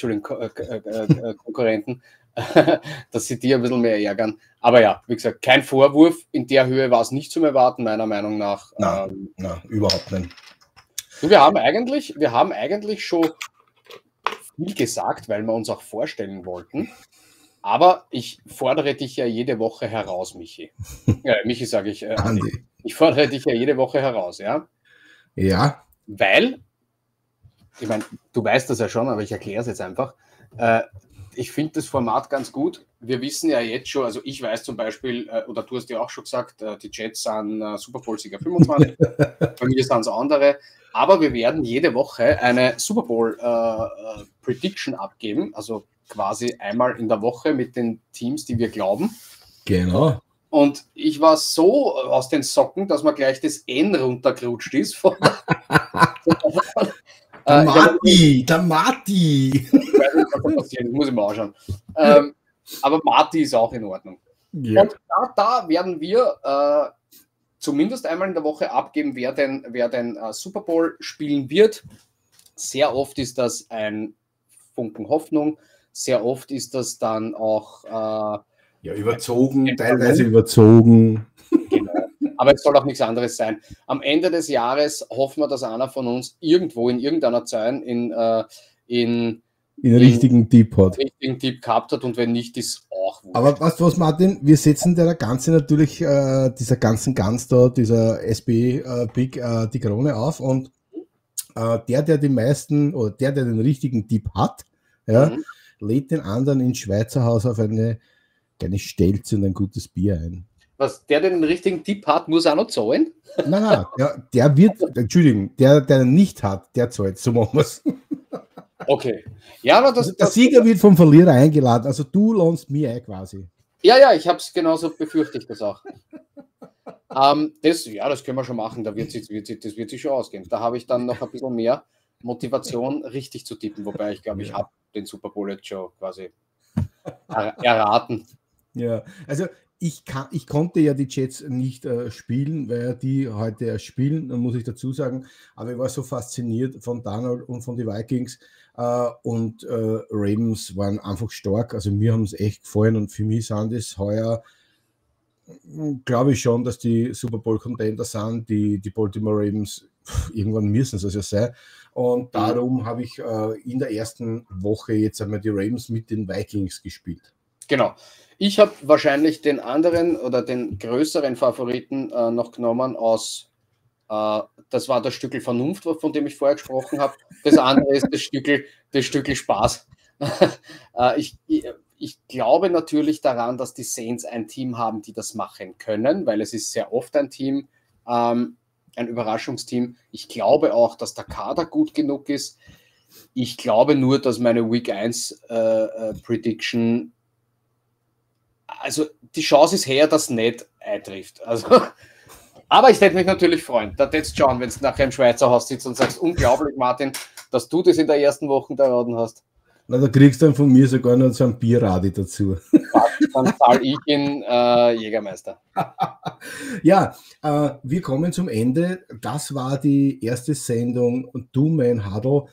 Konkurrenten, dass sie die ein bisschen mehr ärgern. Aber ja, wie gesagt, kein Vorwurf. In der Höhe war es nicht zum Erwarten, meiner Meinung nach. Nein, überhaupt nicht. Wir haben eigentlich schon viel gesagt, weil wir uns auch vorstellen wollten. Aber ich fordere dich ja jede Woche heraus, Michi. Michi sage ich. Andi. Ich fordere dich ja jede Woche heraus, ja? Ja. Weil, ich meine, du weißt das ja schon, aber ich erkläre es jetzt einfach. Ich finde das Format ganz gut. Wir wissen ja jetzt schon, also ich weiß zum Beispiel, oder du hast ja auch schon gesagt, die Jets sind Super Bowl-Sieger 25, bei mir sind es andere, aber wir werden jede Woche eine Super Bowl Prediction abgeben, also quasi einmal in der Woche mit den Teams, die wir glauben. Genau. Und ich war so aus den Socken, dass mir gleich das N runtergerutscht ist. Der Marty! Ich weiß nicht, was da passiert, das muss ich mir anschauen. Aber Marty ist auch in Ordnung. Ja. Und da werden wir zumindest einmal in der Woche abgeben, wer denn Super Bowl spielen wird. Sehr oft ist das ein Funken Hoffnung. Sehr oft ist das dann auch Ja, überzogen, teilweise überzogen. Genau. Aber es soll auch nichts anderes sein. Am Ende des Jahres hoffen wir, dass einer von uns irgendwo in irgendeiner Zeit in richtigen Tipp hat. Richtigen Tipp gehabt hat und wenn nicht, ist auch wurscht. Aber weißt du was, Martin? Wir setzen der Ganze natürlich, dieser ganzen Gans da, dieser SB Big, die Krone auf und der die meisten oder der den richtigen Tipp hat, ja, lädt den anderen ins Schweizer Haus auf eine kleine Stelze und ein gutes Bier ein. Was, der den richtigen Tipp hat, muss auch noch zahlen? Nein, der wird, Entschuldigung, der nicht hat, der zahlt, so machen wir es. Okay. Ja, aber der Sieger wird vom Verlierer eingeladen, also du lohnst mir ein quasi. Ja, ich habe es genauso befürchtet, das auch. Das können wir schon machen, das wird sich schon ausgehen. Da habe ich dann noch ein bisschen mehr Motivation, richtig zu tippen, wobei ich glaube, ich habe den Super Bowl jetzt schon quasi erraten. Ja, also ich konnte ja die Jets nicht spielen, weil die heute erst spielen, muss ich dazu sagen, aber ich war so fasziniert von Donald und von den Vikings und Ravens waren einfach stark, also mir haben es echt gefallen und für mich sind das heuer, glaube ich schon, dass die Super Bowl Contender sind, die Baltimore Ravens, irgendwann müssen es also sein und darum habe ich in der ersten Woche jetzt einmal die Ravens mit den Vikings gespielt. Genau. Ich habe wahrscheinlich den anderen oder den größeren Favoriten noch genommen aus, das war das Stückel Vernunft, von dem ich vorher gesprochen habe. Das andere ist das Stückel Spaß. Ich glaube natürlich daran, dass die Saints ein Team haben, die das machen können, weil es ist sehr oft ein Team, ein Überraschungsteam. Ich glaube auch, dass der Kader gut genug ist. Ich glaube nur, dass meine Week 1 Prediction, also die Chance ist her, dass nicht eintrifft. Also, aber ich hätte mich natürlich freuen. Da hättest du schauen, wenn du nachher im Schweizer Haus sitzt und sagst, unglaublich, Martin, dass du das in der ersten Woche erraten hast. Na, da kriegst du dann von mir sogar noch so ein Bierradi dazu. Dann zahle ich in Jägermeister. Ja, wir kommen zum Ende. Das war die erste Sendung Doom Man Huddle.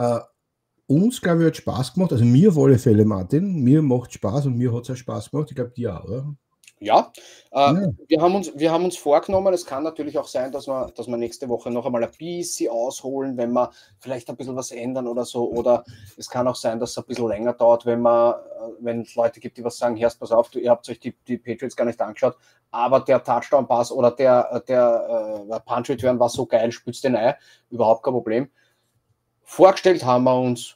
Uns, glaube ich, hat Spaß gemacht. Also mir auf alle Fälle, Martin. Mir macht Spaß und mir hat es auch Spaß gemacht. Ich glaube, dir auch, oder? Ja, wir haben uns vorgenommen, es kann natürlich auch sein, dass wir nächste Woche noch einmal ein bisschen ausholen, wenn wir vielleicht ein bisschen was ändern oder so. Oder es kann auch sein, dass es ein bisschen länger dauert, wenn es Leute gibt, die was sagen, Herrst, pass auf, ihr habt euch die Patriots gar nicht angeschaut, aber der Touchdown-Pass oder der Punch-Return war so geil, spitzt den ein, überhaupt kein Problem. Vorgestellt haben wir uns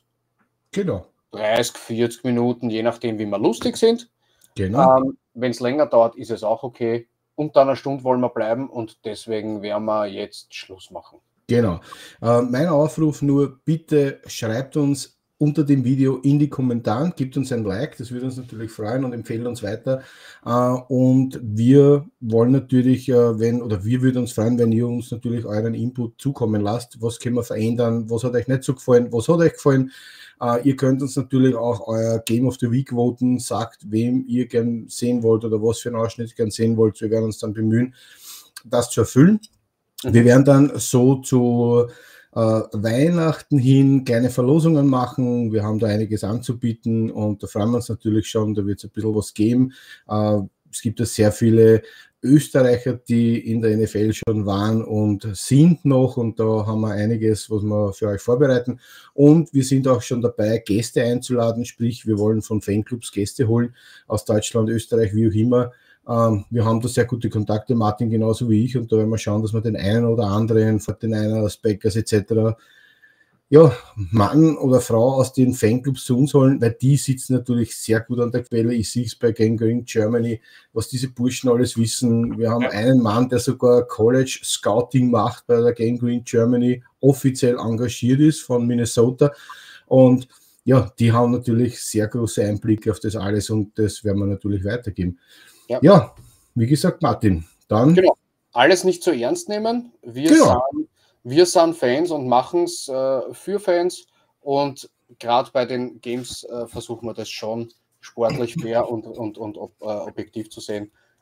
30, 40 Minuten, je nachdem, wie wir lustig sind. Genau. Wenn es länger dauert, ist es auch okay. Unter einer Stunde wollen wir bleiben und deswegen werden wir jetzt Schluss machen. Genau. Mein Aufruf nur, bitte schreibt uns unter dem Video in die Kommentare, gibt uns ein Like, das würde uns natürlich freuen und empfehlen uns weiter. Und wir wollen natürlich, wir würden uns freuen, wenn ihr uns natürlich euren Input zukommen lasst. Was können wir verändern? Was hat euch nicht so gefallen? Was hat euch gefallen? Ihr könnt uns natürlich auch euer Game of the Week voten, sagt, wem ihr gern sehen wollt oder was für einen Ausschnitt ihr gern sehen wollt. Wir werden uns dann bemühen, das zu erfüllen. Wir werden dann so zu Weihnachten hin kleine Verlosungen machen. Wir haben da einiges anzubieten und da freuen wir uns natürlich schon, da wird es ein bisschen was geben. Es gibt ja sehr viele Österreicher, die in der NFL schon waren und sind noch und da haben wir einiges, was wir für euch vorbereiten und wir sind auch schon dabei, Gäste einzuladen, sprich wir wollen von Fanclubs Gäste holen aus Deutschland, Österreich, wie auch immer. Wir haben da sehr gute Kontakte, Martin genauso wie ich und da werden wir schauen, dass wir den einen oder anderen, von den einen aus Backers etc. ja, Mann oder Frau aus den Fanclubs zu uns holen, weil die sitzen natürlich sehr gut an der Quelle. Ich sehe es bei Gang Green Germany, was diese Burschen alles wissen. Wir haben einen Mann, der sogar College Scouting macht bei der Gang Green Germany, offiziell engagiert ist von Minnesota. Und ja, die haben natürlich sehr große Einblicke auf das alles und das werden wir natürlich weitergeben. Ja, wie gesagt, Martin, dann... Genau, alles nicht zu ernst nehmen. Wir sind Fans und machen es für Fans und gerade bei den Games versuchen wir das schon sportlich fair und objektiv zu sehen.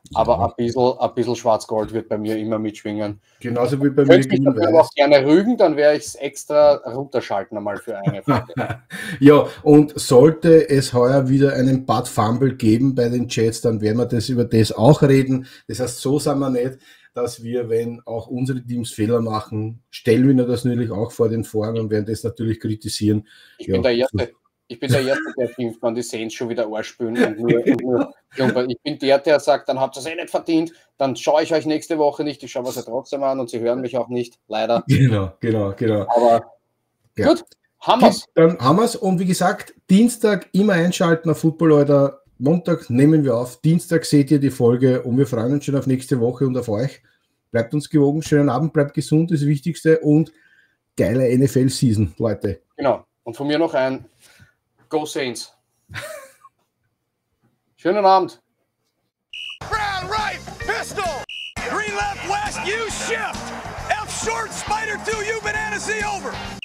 Aber ein bisschen Schwarz-Gold wird bei mir immer mitschwingen. Genauso wie bei mir. Ich würde mich auch gerne rügen, dann werde ich es extra runterschalten einmal für eine Folge. Ja, und sollte es heuer wieder einen Bad Fumble geben bei den Jets, dann werden wir über das auch reden. Das heißt, so sind wir nicht, dass wir, wenn auch unsere Teams Fehler machen, stellen wir das natürlich auch vor den Vorhang und werden das natürlich kritisieren. Ich bin der Erste, der schimpft, wenn die Saints schon wieder Arsch spielen. Ich bin der sagt, dann habt ihr es nicht verdient, dann schaue ich euch nächste Woche nicht, ich schaue es ja trotzdem an und sie hören mich auch nicht, leider. Genau. Aber ja. Gut, haben wir's. Dann haben wir's und wie gesagt, Dienstag immer einschalten auf Football, Leute. Montag nehmen wir auf, Dienstag seht ihr die Folge und wir freuen uns schon auf nächste Woche und auf euch. Bleibt uns gewogen, schönen Abend, bleibt gesund, das Wichtigste und geile NFL-Season, Leute. Genau, und von mir noch ein Go Saints. Schönen Abend. Brown right, pistol. Green left, west, U shift. F short, spider 2, U banana, C over.